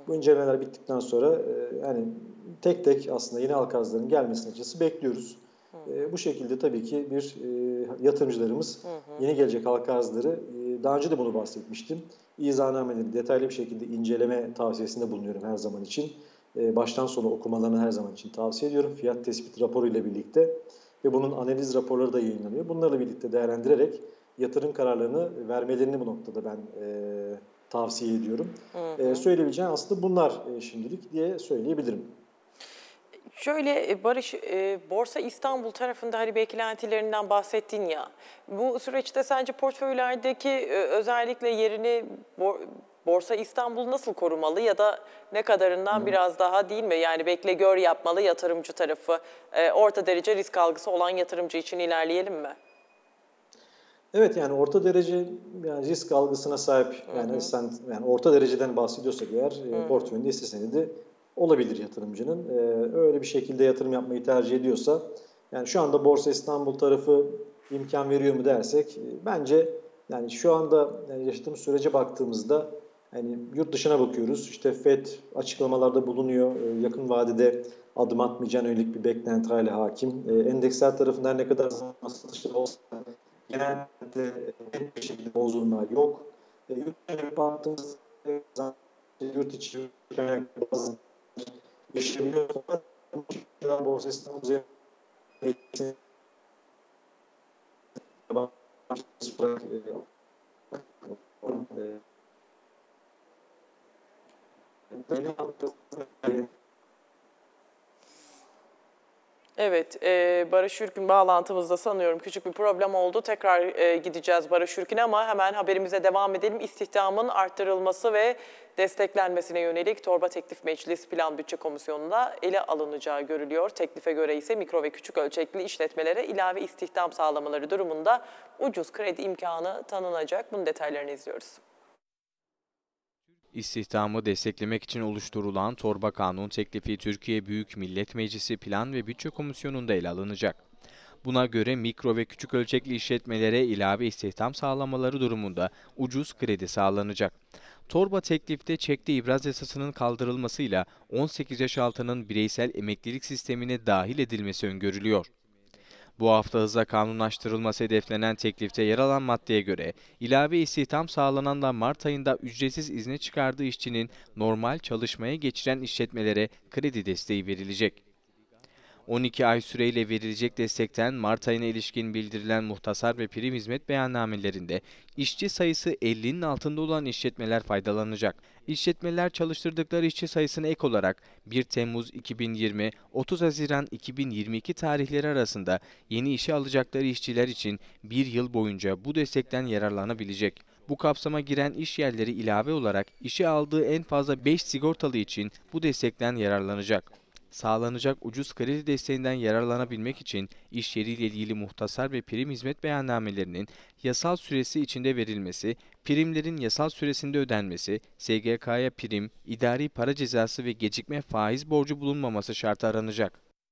Bu incelemeler bittikten sonra yani tek tek aslında yeni halka arzların gelmesini açıkçası bekliyoruz. Bu şekilde tabii ki bir yatırımcılarımız yeni gelecek halka arzları, daha önce de bunu bahsetmiştim. İzahnameleri detaylı bir şekilde inceleme tavsiyesinde bulunuyorum her zaman için. Baştan sona okumalarını her zaman için tavsiye ediyorum. Fiyat tespit raporu ile birlikte ve bunun analiz raporları da yayınlanıyor. Bunlarla birlikte değerlendirerek yatırım kararlarını vermelerini bu noktada ben tavsiye ediyorum. Söyleyebileceğim aslında bunlar şimdilik diye söyleyebilirim. Şöyle Barış, Borsa İstanbul tarafında hani beklentilerinden bahsettin ya. Bu süreçte sence portföylerdeki özellikle yerini Borsa İstanbul nasıl korumalı ya da ne kadarından biraz daha değil mi? Yani bekle gör yapmalı yatırımcı tarafı. Orta derece risk algısı olan yatırımcı için ilerleyelim mi? Evet, yani orta derece yani risk algısına sahip yani orta dereceden bahsediyorsak eğer portföyünde hisse senedi olabilir yatırımcının. Öyle bir şekilde yatırım yapmayı tercih ediyorsa yani şu anda Borsa İstanbul tarafı imkan veriyor mu dersek bence yani şu anda yaşadığımız sürece baktığımızda yani yurt dışına bakıyoruz. İşte FED açıklamalarda bulunuyor. Yakın vadede adım atmayacağına yönelik bir beklenti hala hakim. Endeksler tarafından ne kadar satışlar olsa genelde bir şekilde bozulma yok. Yurt dışına baktığımızda yurt içi bazı yaşayabiliyor ama Borsa İstanbul Evet, Barış Ürkün bağlantımızda sanıyorum küçük bir problem oldu. Tekrar gideceğiz Barış Ürkün'e ama hemen haberimize devam edelim. İstihdamın arttırılması ve desteklenmesine yönelik torba teklif Meclis Plan Bütçe Komisyonu'nda ele alınacağı görülüyor. Teklife göre ise mikro ve küçük ölçekli işletmelere ilave istihdam sağlamaları durumunda ucuz kredi imkanı tanınacak. Bunun detaylarını izliyoruz. İstihdamı desteklemek için oluşturulan torba kanun teklifi Türkiye Büyük Millet Meclisi Plan ve Bütçe Komisyonu'nda ele alınacak. Buna göre mikro ve küçük ölçekli işletmelere ilave istihdam sağlamaları durumunda ucuz kredi sağlanacak. Torba teklifte çekte ibraz yasasının kaldırılmasıyla 18 yaş altının bireysel emeklilik sistemine dahil edilmesi öngörülüyor. Bu hafta hızla kanunlaştırılması hedeflenen teklifte yer alan maddeye göre ilave istihdam sağlananla Mart ayında ücretsiz izne çıkardığı işçinin normal çalışmaya geçiren işletmelere kredi desteği verilecek. 12 ay süreyle verilecek destekten Mart ayına ilişkin bildirilen muhtasar ve prim hizmet beyannamelerinde işçi sayısı 50'nin altında olan işletmeler faydalanacak. İşletmeler çalıştırdıkları işçi sayısına ek olarak 1 Temmuz 2020, 30 Haziran 2022 tarihleri arasında yeni işe alacakları işçiler için bir yıl boyunca bu destekten yararlanabilecek. Bu kapsama giren iş yerleri ilave olarak işe aldığı en fazla 5 sigortalı için bu destekten yararlanacak. Sağlanacak ucuz kredi desteğinden yararlanabilmek için iş yeriyle ilgili muhtasar ve prim hizmet beyannamelerinin yasal süresi içinde verilmesi, primlerin yasal süresinde ödenmesi, SGK'ya prim, idari para cezası ve gecikme faiz borcu bulunmaması şartı aranacak.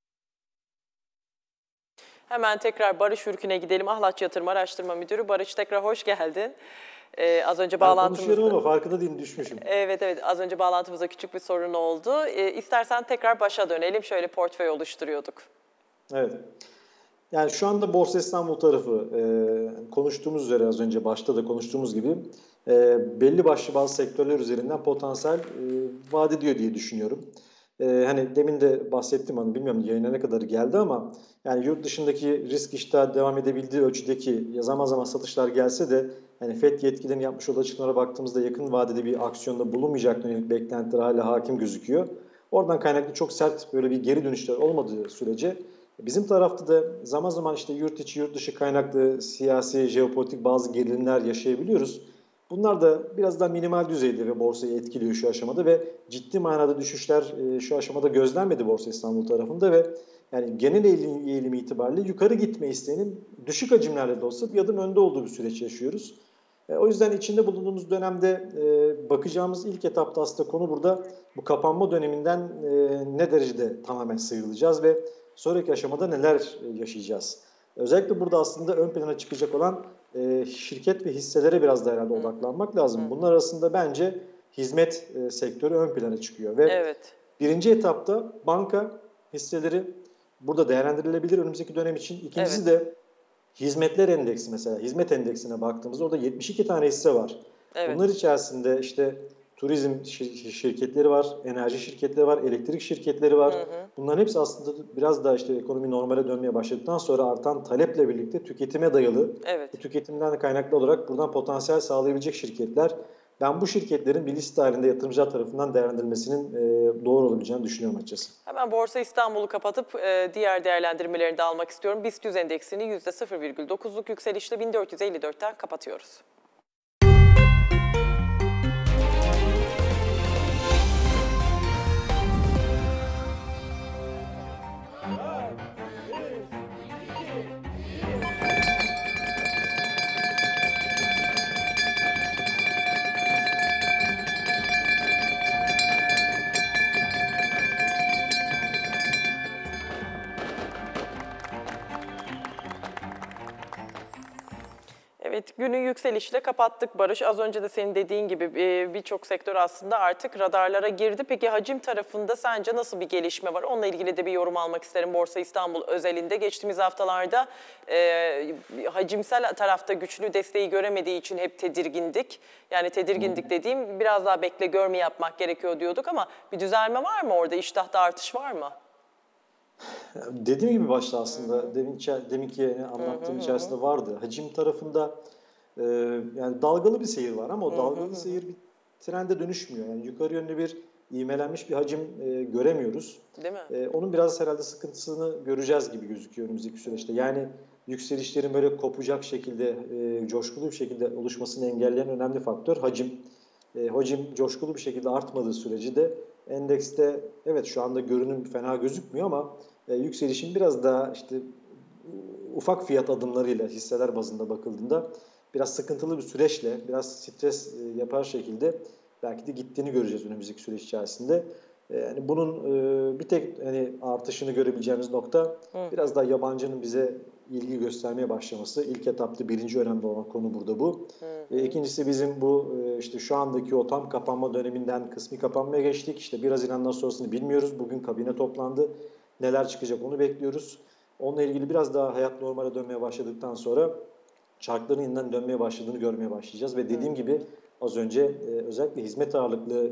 Hemen tekrar Barış Ürkün'e gidelim. Ahlaç Yatırım Araştırma Müdürü. Barış, tekrar hoş geldin. Az önce bağlantımızda... Konuşuyorum ama farkında değilim, düşmüşüm. Evet, az önce bağlantımızda küçük bir sorun oldu. İstersen tekrar başa dönelim. Şöyle portföy oluşturuyorduk. Evet. Yani şu anda Borsa İstanbul tarafı konuştuğumuz üzere az önce başta da konuştuğumuz gibi belli başlı bazı sektörler üzerinden potansiyel vaat ediyor diye düşünüyorum. Hani demin de bahsettim, hani bilmiyorum yayına ne kadar geldi ama yani yurt dışındaki risk iştahı devam edebildiği ölçüdeki zaman zaman satışlar gelse de yani FED yetkililerinin yapmış olduğu açıklamalara baktığımızda yakın vadede bir aksiyonda bulunmayacak yönelik beklentiler hala hakim gözüküyor. Oradan kaynaklı çok sert böyle bir geri dönüşler olmadığı sürece bizim tarafta da zaman zaman işte yurt içi yurt dışı kaynaklı siyasi, jeopolitik bazı gerilimler yaşayabiliyoruz. Bunlar da biraz daha minimal düzeyde ve borsayı etkiliyor şu aşamada ve ciddi manada düşüşler şu aşamada gözlenmedi Borsa İstanbul tarafında ve yani genel eğilim itibariyle yukarı gitme isteğinin düşük hacimlerle de olsa bir adım önde olduğu bir süreç yaşıyoruz. O yüzden içinde bulunduğumuz dönemde bakacağımız ilk etapta aslında konu burada bu kapanma döneminden ne derecede tamamen sıyrılacağız ve sonraki aşamada neler yaşayacağız. Özellikle burada aslında ön plana çıkacak olan şirket ve hisselere biraz da herhalde odaklanmak lazım. Bunlar arasında bence hizmet sektörü ön plana çıkıyor. Ve Evet. birinci etapta banka hisseleri burada değerlendirilebilir önümüzdeki dönem için. İkincisi de hizmetler endeksi mesela. Hizmet endeksine baktığımızda orada 72 tane hisse var. Evet. Bunlar içerisinde işte turizm şirketleri var, enerji şirketleri var, elektrik şirketleri var. Bunların hepsi aslında biraz daha işte ekonomi normale dönmeye başladıktan sonra artan taleple birlikte tüketime dayalı, tüketimden kaynaklı olarak buradan potansiyel sağlayabilecek şirketler. Ben bu şirketlerin bir liste halinde yatırımcılar tarafından değerlendirilmesinin doğru olabileceğini düşünüyorum açıkçası. Hemen Borsa İstanbul'u kapatıp diğer değerlendirmelerini de almak istiyorum. BIST 100 endeksini %0,9'luk yükselişle 1454'ten kapatıyoruz. Evet, günü yükselişle kapattık Barış. Az önce de senin dediğin gibi birçok sektör aslında artık radarlara girdi. Peki hacim tarafında sence nasıl bir gelişme var? Onunla ilgili de bir yorum almak isterim Borsa İstanbul özelinde. Geçtiğimiz haftalarda hacimsel tarafta güçlü desteği göremediği için hep tedirgindik. Yani tedirgindik dediğim biraz daha bekle gör mü yapmak gerekiyor diyorduk ama bir düzelme var mı orada? İştahta artış var mı? Dediğim gibi başta aslında deminki anlattığım içerisinde vardı. Hacim tarafında yani dalgalı bir seyir var ama o dalgalı seyir bir trende dönüşmüyor. Yani yukarı yönlü bir ivmelenmiş bir hacim göremiyoruz. Değil mi? Onun biraz herhalde sıkıntısını göreceğiz gibi gözüküyor önümüzdeki süreçte. Yani yükselişlerin böyle kopacak şekilde, coşkulu bir şekilde oluşmasını engelleyen önemli faktör hacim. Hacim coşkulu bir şekilde artmadığı sürece de endekste evet şu anda görünüm fena gözükmüyor ama yükselişin biraz daha işte ufak fiyat adımlarıyla hisseler bazında bakıldığında biraz sıkıntılı bir süreçle, biraz stres yapar şekilde belki de gittiğini göreceğiz önümüzdeki süreç içerisinde. Yani bunun bir tek hani artışını görebileceğimiz nokta biraz daha yabancının bize ilgi göstermeye başlaması. İlk etapta birinci önemli olan konu burada bu. İkincisi bizim bu işte şu andaki o tam kapanma döneminden kısmi kapanmaya geçtik. İşte 1 Haziran'dan sonrasını bilmiyoruz. Bugün kabine toplandı. Neler çıkacak onu bekliyoruz. Onunla ilgili biraz daha hayat normale dönmeye başladıktan sonra çarkların yeniden dönmeye başladığını görmeye başlayacağız. Ve dediğim gibi az önce özellikle hizmet ağırlıklı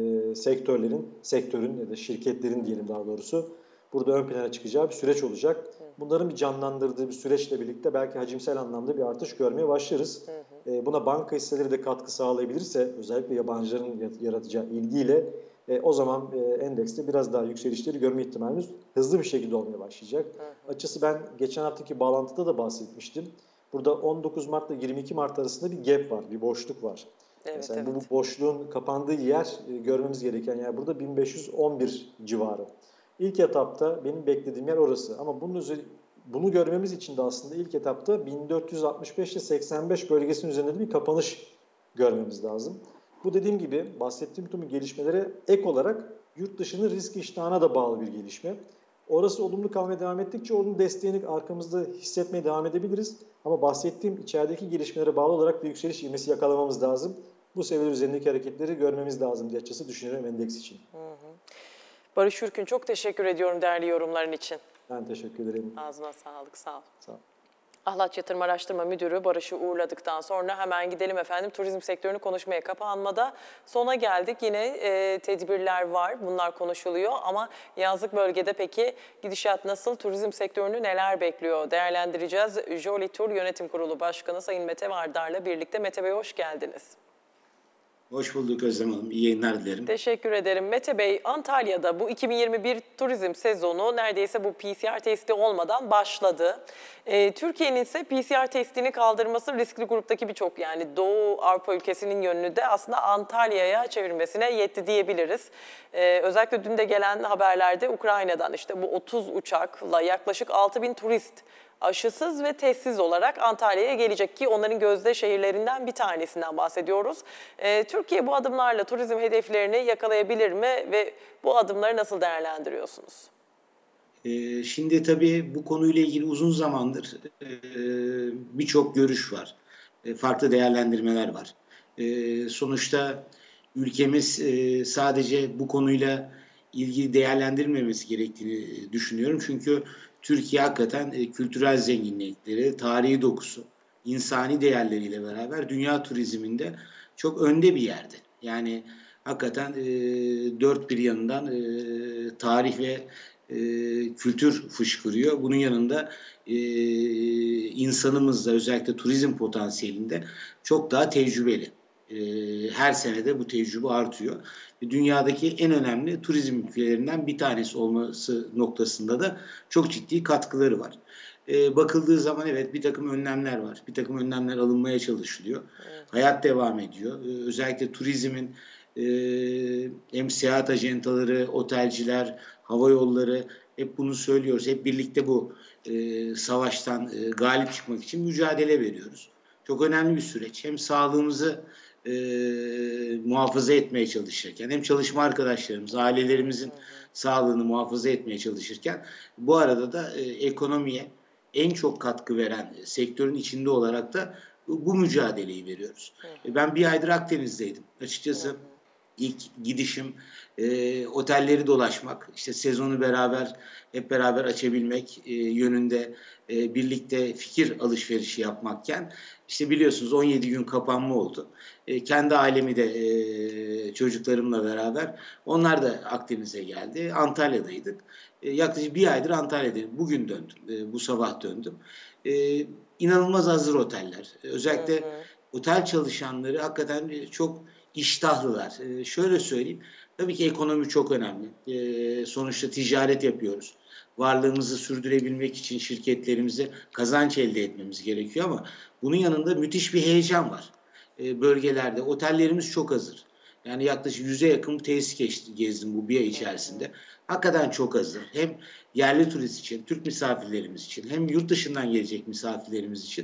sektörün ya da şirketlerin diyelim daha doğrusu burada ön plana çıkacağı bir süreç olacak. Bunların bir canlandırdığı bir süreçle birlikte belki hacimsel anlamda bir artış görmeye başlarız. Buna banka hisseleri de katkı sağlayabilirse özellikle yabancıların yaratacağı ilgiyle o zaman endekste biraz daha yükselişleri görme ihtimalimiz hızlı bir şekilde olmaya başlayacak. Açıkçası ben geçen haftaki bağlantıda da bahsetmiştim. Burada 19 Mart ile 22 Mart arasında bir gap var, bir boşluk var. Mesela bu boşluğun kapandığı yer görmemiz gereken yer burada 1511 civarı. İlk etapta benim beklediğim yer orası. Ama bunu görmemiz için de aslında ilk etapta 1465 ile 85 bölgesinin üzerinde bir kapanış görmemiz lazım. Bu dediğim gibi bahsettiğim tüm gelişmelere ek olarak yurt dışının risk iştahına da bağlı bir gelişme. Orası olumlu kalmaya devam ettikçe onun desteğini arkamızda hissetmeye devam edebiliriz. Ama bahsettiğim içerideki gelişmelere bağlı olarak bir yükseliş ivmesi yakalamamız lazım. Bu seviyeler üzerindeki hareketleri görmemiz lazım diye açıkçası düşünüyorum endeks için. Barış Ürkün, çok teşekkür ediyorum değerli yorumların için. Ben teşekkür ederim. Ağzına sağlık, sağ ol. Sağ ol. Ahlat Yatırım Araştırma Müdürü Barış'ı uğurladıktan sonra hemen gidelim efendim. Turizm sektörünü konuşmaya kapanmada sona geldik. Yine tedbirler var, bunlar konuşuluyor ama yazlık bölgede peki gidişat nasıl? Turizm sektörünü neler bekliyor? Değerlendireceğiz. Jolly Tur Yönetim Kurulu Başkanı Sayın Mete Vardar'la birlikte. Mete Bey hoş geldiniz. Hoş bulduk Özlem Hanım. İyi yayınlar dilerim. Teşekkür ederim. Mete Bey, Antalya'da bu 2021 turizm sezonu neredeyse bu PCR testi olmadan başladı. Türkiye'nin ise PCR testini kaldırması riskli gruptaki birçok yani Doğu Avrupa ülkesinin yönünü de aslında Antalya'ya çevirmesine yetti diyebiliriz. Özellikle dün de gelen haberlerde Ukrayna'dan işte bu 30 uçakla yaklaşık 6.000 turist aşısız ve testsiz olarak Antalya'ya gelecek ki onların gözde şehirlerinden bir tanesinden bahsediyoruz. Türkiye bu adımlarla turizm hedeflerini yakalayabilir mi ve bu adımları nasıl değerlendiriyorsunuz? Şimdi tabii bu konuyla ilgili uzun zamandır birçok görüş var. Farklı değerlendirmeler var. Sonuçta ülkemiz sadece bu konuyla ilgili değerlendirilmemesi gerektiğini düşünüyorum. Çünkü Türkiye hakikaten kültürel zenginlikleri, tarihi dokusu, insani değerleriyle beraber dünya turizminde çok önde bir yerde. Yani hakikaten dört bir yanından tarih ve kültür fışkırıyor. Bunun yanında insanımız da özellikle turizm potansiyelinde çok daha tecrübeli. Her senede bu tecrübe artıyor. Dünyadaki en önemli turizm ülkelerinden bir tanesi olması noktasında da çok ciddi katkıları var. Bakıldığı zaman evet bir takım önlemler var. Bir takım önlemler alınmaya çalışılıyor. Evet. Hayat devam ediyor. Özellikle turizmin hem seyahat ajantaları, otelciler, hava yolları hep bunu söylüyoruz. Hep birlikte bu savaştan galip çıkmak için mücadele veriyoruz. Çok önemli bir süreç. Hem sağlığımızı muhafaza etmeye çalışırken hem çalışma arkadaşlarımız, ailelerimizin sağlığını muhafaza etmeye çalışırken bu arada da ekonomiye en çok katkı veren sektörün içinde olarak da bu mücadeleyi veriyoruz. Ben bir aydır Akdeniz'deydim. Açıkçası ilk gidişim otelleri dolaşmak, işte sezonu hep beraber açabilmek yönünde birlikte fikir alışverişi yapmakken işte biliyorsunuz 17 gün kapanma oldu. Kendi ailemi de çocuklarımla beraber onlar da Akdeniz'e geldi. Antalya'daydık. Yaklaşık bir aydır Antalya'dayım. Bugün döndüm. Bu sabah döndüm. İnanılmaz hazır oteller. Özellikle otel çalışanları hakikaten çok iştahlılar. Şöyle söyleyeyim. Tabii ki ekonomi çok önemli. Sonuçta ticaret yapıyoruz. Varlığımızı sürdürebilmek için şirketlerimize kazanç elde etmemiz gerekiyor ama bunun yanında müthiş bir heyecan var. Bölgelerde otellerimiz çok hazır. Yani yaklaşık 100'e yakın tesis gezdim bu bir ay içerisinde. Hakikaten çok hazır. Hem yerli turist için, Türk misafirlerimiz için, hem yurt dışından gelecek misafirlerimiz için.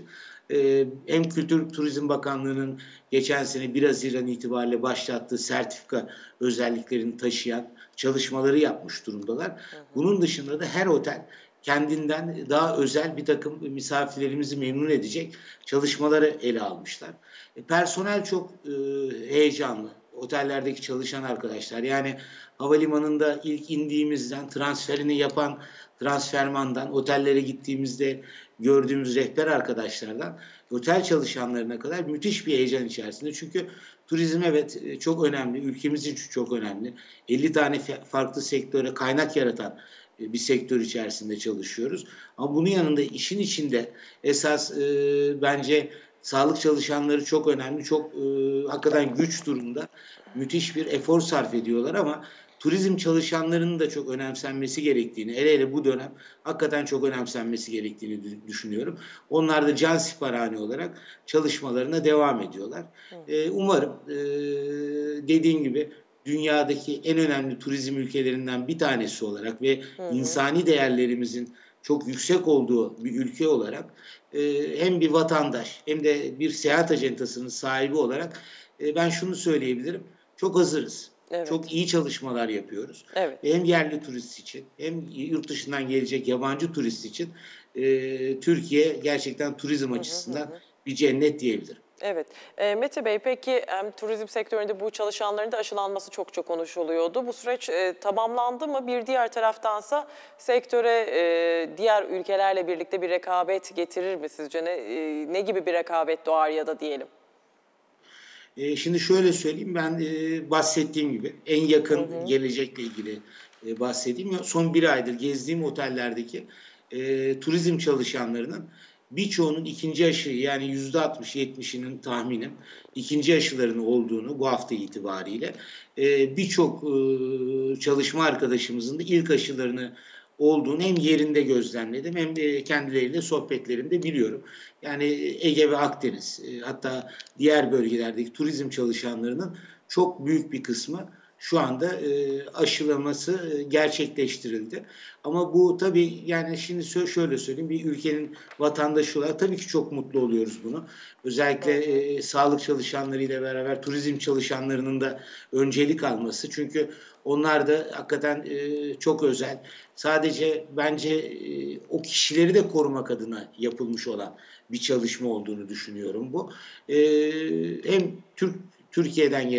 Hem Kültür Turizm Bakanlığı'nın geçen sene 1 Haziran itibariyle başlattığı sertifika özelliklerini taşıyan çalışmaları yapmış durumdalar. Bunun dışında da her otel kendinden daha özel bir takım misafirlerimizi memnun edecek çalışmaları ele almışlar. Personel çok heyecanlı. Otellerdeki çalışan arkadaşlar. Yani havalimanında ilk indiğimizden transferini yapan transfermandan, otellere gittiğimizde gördüğümüz rehber arkadaşlardan otel çalışanlarına kadar müthiş bir heyecan içerisinde. Çünkü turizm evet çok önemli. Ülkemiz için çok önemli. 50 tane farklı sektöre kaynak yaratan bir sektör içerisinde çalışıyoruz. Ama bunun yanında işin içinde esas bence sağlık çalışanları çok önemli. Çok hakikaten güç durumda. Müthiş bir efor sarf ediyorlar ama turizm çalışanlarının da çok önemsenmesi gerektiğini, hele bu dönem hakikaten çok önemsenmesi gerektiğini düşünüyorum. Onlar da can siparhane olarak çalışmalarına devam ediyorlar. Umarım dediğim gibi dünyadaki en önemli turizm ülkelerinden bir tanesi olarak ve insani değerlerimizin çok yüksek olduğu bir ülke olarak hem bir vatandaş hem de bir seyahat ajantasının sahibi olarak ben şunu söyleyebilirim. Çok hazırız. Evet. Çok iyi çalışmalar yapıyoruz. Evet. Hem yerli turist için hem yurt dışından gelecek yabancı turist için Türkiye gerçekten turizm açısından bir cennet diyebilirim. Evet. Mete Bey, peki turizm sektöründe bu çalışanların da aşılanması çok çok konuşuluyordu. Bu süreç tamamlandı mı? Bir diğer taraftansa sektöre diğer ülkelerle birlikte bir rekabet getirir mi sizce? Ne gibi bir rekabet doğar ya da diyelim? Şimdi şöyle söyleyeyim, ben bahsettiğim gibi en yakın gelecekle ilgili bahsedeyim. Son bir aydır gezdiğim otellerdeki turizm çalışanlarının birçoğunun ikinci aşı, yani %60-70'inin tahminim ikinci aşılarının olduğunu bu hafta itibariyle, birçok çalışma arkadaşımızın da ilk aşılarını olduğunu hem yerinde gözlemledim hem de kendileriyle sohbetlerimde biliyorum. Yani Ege ve Akdeniz, hatta diğer bölgelerdeki turizm çalışanlarının çok büyük bir kısmı şu anda aşılaması gerçekleştirildi. Ama bu tabii, yani şimdi şöyle söyleyeyim, bir ülkenin vatandaşı olarak tabii ki çok mutlu oluyoruz bunu. Özellikle sağlık çalışanlarıyla beraber turizm çalışanlarının da öncelik alması. Çünkü onlar da hakikaten çok özel. Sadece bence o kişileri de korumak adına yapılmış olan bir çalışma olduğunu düşünüyorum bu. Hem Türkiye'den gelen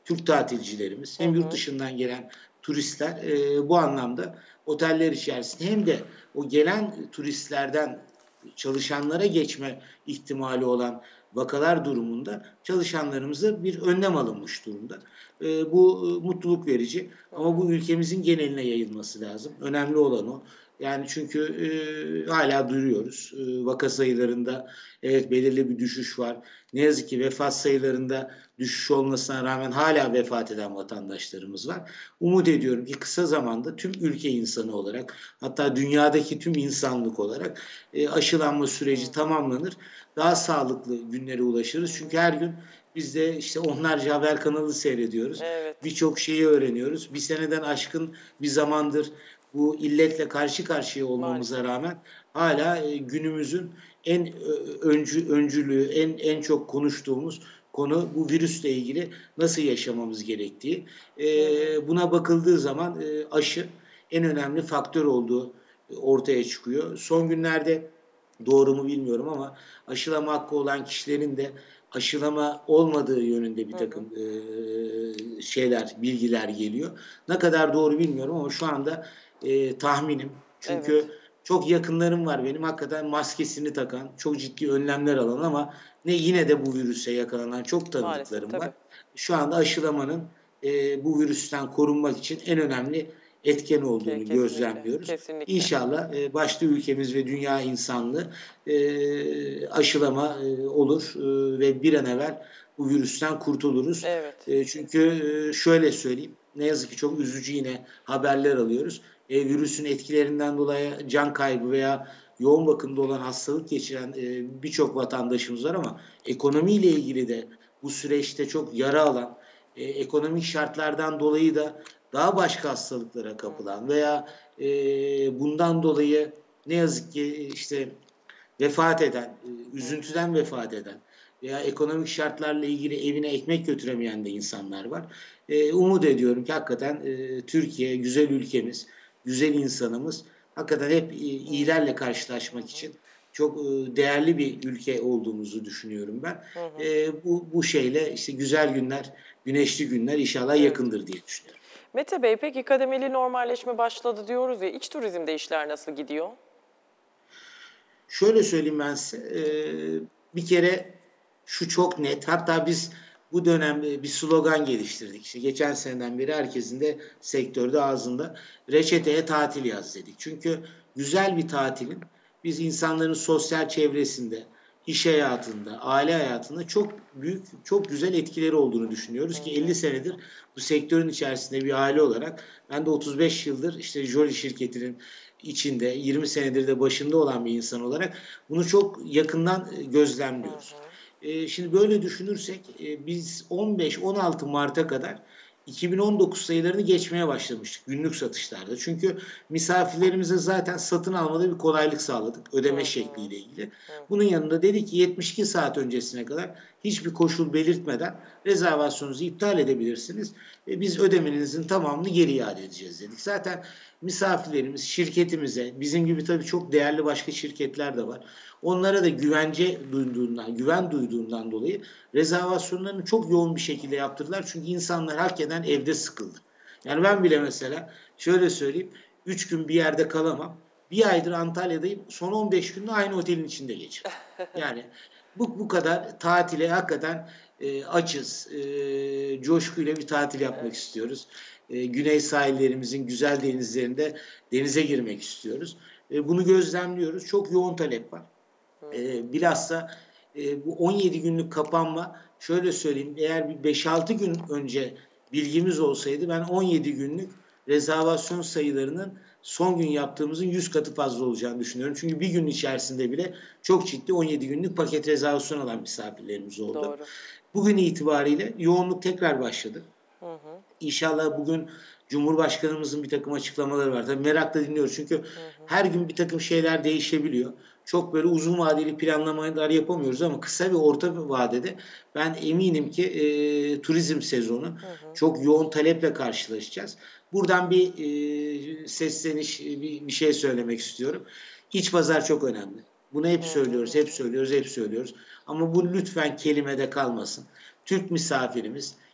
Türk tatilcilerimiz hem yurt dışından gelen turistler bu anlamda oteller içerisinde hem de o gelen turistlerden çalışanlara geçme ihtimali olan vakalar durumunda çalışanlarımıza bir önlem alınmış durumda. Bu mutluluk verici ama bu ülkemizin geneline yayılması lazım. Önemli olan o. Yani çünkü hala duyuyoruz. Vaka sayılarında evet belirli bir düşüş var. Ne yazık ki vefat sayılarında düşüş olmasına rağmen hala vefat eden vatandaşlarımız var. Umut ediyorum ki kısa zamanda tüm ülke insanı olarak hatta dünyadaki tüm insanlık olarak aşılanma süreci tamamlanır. Daha sağlıklı günlere ulaşırız. Çünkü her gün biz de işte onlarca haber kanalı seyrediyoruz. Evet. Birçok şeyi öğreniyoruz. Bir seneden aşkın bir zamandır bu illetle karşı karşıya olmamıza rağmen hala günümüzün en öncülüğü, en çok konuştuğumuz konu bu virüsle ilgili nasıl yaşamamız gerektiği. Buna bakıldığı zaman aşı en önemli faktör olduğu ortaya çıkıyor. Son günlerde doğru mu bilmiyorum ama aşılama hakkı olan kişilerin de aşılama olmadığı yönünde bir takım bilgiler geliyor. Ne kadar doğru bilmiyorum ama şu anda tahminim. Çünkü çok yakınlarım var benim hakikaten maskesini takan, çok ciddi önlemler alan ama yine de bu virüse yakalanan çok tanıdıklarım var. Şu anda aşılamanın bu virüsten korunmak için en önemli etken olduğunu gözlemliyoruz. Kesinlikle. İnşallah başta ülkemiz ve dünya insanlığı aşılama olur ve bir an evvel bu virüsten kurtuluruz. Evet. Çünkü şöyle söyleyeyim, ne yazık ki çok üzücü yine haberler alıyoruz. Virüsün etkilerinden dolayı can kaybı veya yoğun bakımda olan hastalık geçiren birçok vatandaşımız var ama ekonomiyle ilgili de bu süreçte çok yara alan, ekonomik şartlardan dolayı da daha başka hastalıklara kapılan veya bundan dolayı ne yazık ki işte vefat eden, üzüntüden vefat eden veya ekonomik şartlarla ilgili evine ekmek götüremeyen de insanlar var. Umut ediyorum ki hakikaten Türkiye, güzel ülkemiz, güzel insanımız hakikaten hep iyilerle karşılaşmak için çok değerli bir ülke olduğumuzu düşünüyorum ben. Bu şeyle işte güzel günler, güneşli günler inşallah yakındır diye düşünüyorum. Mete Bey, peki kademeli normalleşme başladı diyoruz ya, iç turizmde işler nasıl gidiyor? Şöyle söyleyeyim ben size, bir kere şu çok net, hatta biz bu dönemde bir slogan geliştirdik. İşte geçen seneden beri herkesin de sektörde ağzında reçeteye tatil yaz dedik. Çünkü güzel bir tatilin biz insanların sosyal çevresinde, iş hayatında, aile hayatında çok büyük, çok güzel etkileri olduğunu düşünüyoruz ki 50 senedir bu sektörün içerisinde bir aile olarak ben de 35 yıldır işte Jolly şirketinin içinde 20 senedir de başında olan bir insan olarak bunu çok yakından gözlemliyoruz. Şimdi böyle düşünürsek biz 15-16 Mart'a kadar 2019 sayılarını geçmeye başlamıştık günlük satışlarda. Çünkü misafirlerimize zaten satın almada bir kolaylık sağladık ödeme şekliyle ilgili. Bunun yanında dedik ki 72 saat öncesine kadar hiçbir koşul belirtmeden rezervasyonunuzu iptal edebilirsiniz. Biz ödemenizin tamamını geri iade edeceğiz dedik. Zaten misafirlerimiz şirketimize, bizim gibi tabii çok değerli başka şirketler de var. Onlara da güven duyduğundan dolayı rezervasyonlarını çok yoğun bir şekilde yaptırdılar. Çünkü insanlar hakikaten evde sıkıldı. Yani ben bile mesela şöyle söyleyeyim, 3 gün bir yerde kalamam. Bir aydır Antalya'dayım. Son 15 günde aynı otelin içinde geçirdim. Yani bu kadar tatile hakikaten açız. Coşkuyla bir tatil yapmak istiyoruz. Güney sahillerimizin güzel denizlerinde denize girmek istiyoruz. Bunu gözlemliyoruz. Çok yoğun talep var. Bilhassa bu 17 günlük kapanma, şöyle söyleyeyim, eğer bir 5-6 gün önce bilgimiz olsaydı ben 17 günlük rezervasyon sayılarının son gün yaptığımızın 100 katı fazla olacağını düşünüyorum. Çünkü bir gün içerisinde bile çok ciddi 17 günlük paket rezervasyon alan misafirlerimiz oldu. Doğru. Bugün itibariyle yoğunluk tekrar başladı. İnşallah bugün Cumhurbaşkanımızın bir takım açıklamaları var. Tabii merakla dinliyoruz çünkü her gün bir takım şeyler değişebiliyor. Çok böyle uzun vadeli planlamalar yapamıyoruz ama kısa ve orta vadede ben eminim ki turizm sezonu çok yoğun taleple karşılaşacağız. Buradan bir sesleniş, bir şey söylemek istiyorum. İç pazar çok önemli. Bunu hep söylüyoruz, hep söylüyoruz. Ama bu lütfen kelimede kalmasın. Türk misafirimiz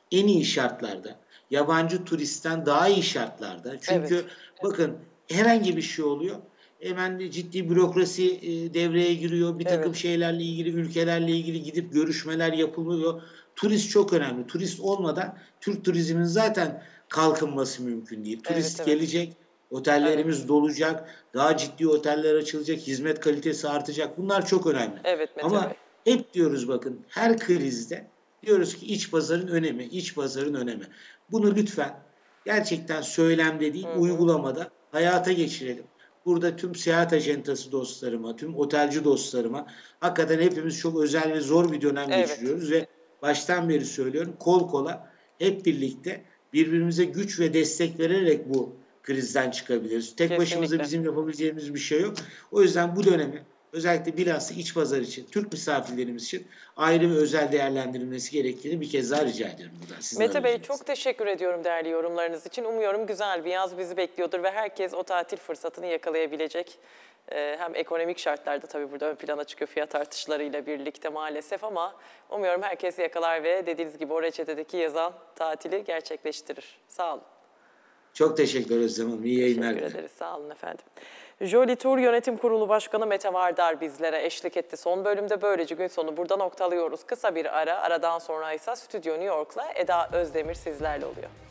en iyi şartlarda, yabancı turistten daha iyi şartlarda. Çünkü Evet. bakın herhangi bir şey oluyor. Hemen de ciddi bürokrasi devreye giriyor. Bir takım Evet. şeylerle ilgili, ülkelerle ilgili gidip görüşmeler yapılıyor. Turist çok önemli. Turist olmadan Türk turizminin zaten kalkınması mümkün değil. Turist Evet, evet. gelecek, otellerimiz dolacak, daha ciddi oteller açılacak, hizmet kalitesi artacak. Bunlar çok önemli. Evet Mete Bey. Ama hep diyoruz bakın her krizde diyoruz ki iç pazarın önemi, iç pazarın önemi. Bunu lütfen gerçekten söylemde değil, uygulamada hayata geçirelim. Burada tüm seyahat ajantası dostlarıma, tüm otelci dostlarıma hakikaten hepimiz çok özel ve zor bir dönem Evet. geçiriyoruz ve baştan beri söylüyorum kol kola hep birlikte birbirimize güç ve destek vererek bu krizden çıkabiliriz. Tek başımıza Kesinlikle. bizim yapabileceğimiz bir şey yok. O yüzden bu dönemi özellikle bilhassa iç pazar için, Türk misafirlerimiz için ayrı ve özel değerlendirilmesi gerektiğini bir kez daha rica ediyorum buradan. Mete Bey çok teşekkür ediyorum değerli yorumlarınız için. Umuyorum güzel bir yaz bizi bekliyordur ve herkes o tatil fırsatını yakalayabilecek. Hem ekonomik şartlarda tabii burada ön plana çıkıyor fiyat artışlarıyla birlikte maalesef ama umuyorum herkes yakalar ve dediğiniz gibi o reçetedeki yazan tatili gerçekleştirir. Sağ olun. Çok teşekkürler Özlem Hanım. İyi yayınlar Teşekkür dilerim. ederiz. Sağ olun efendim. Jolly Tour Yönetim Kurulu Başkanı Mete Vardar bizlere eşlik etti. Son bölümde böylece gün sonu burada noktalıyoruz. Kısa bir ara, aradan sonra ise Stüdyo New York'la Eda Özdemir sizlerle oluyor.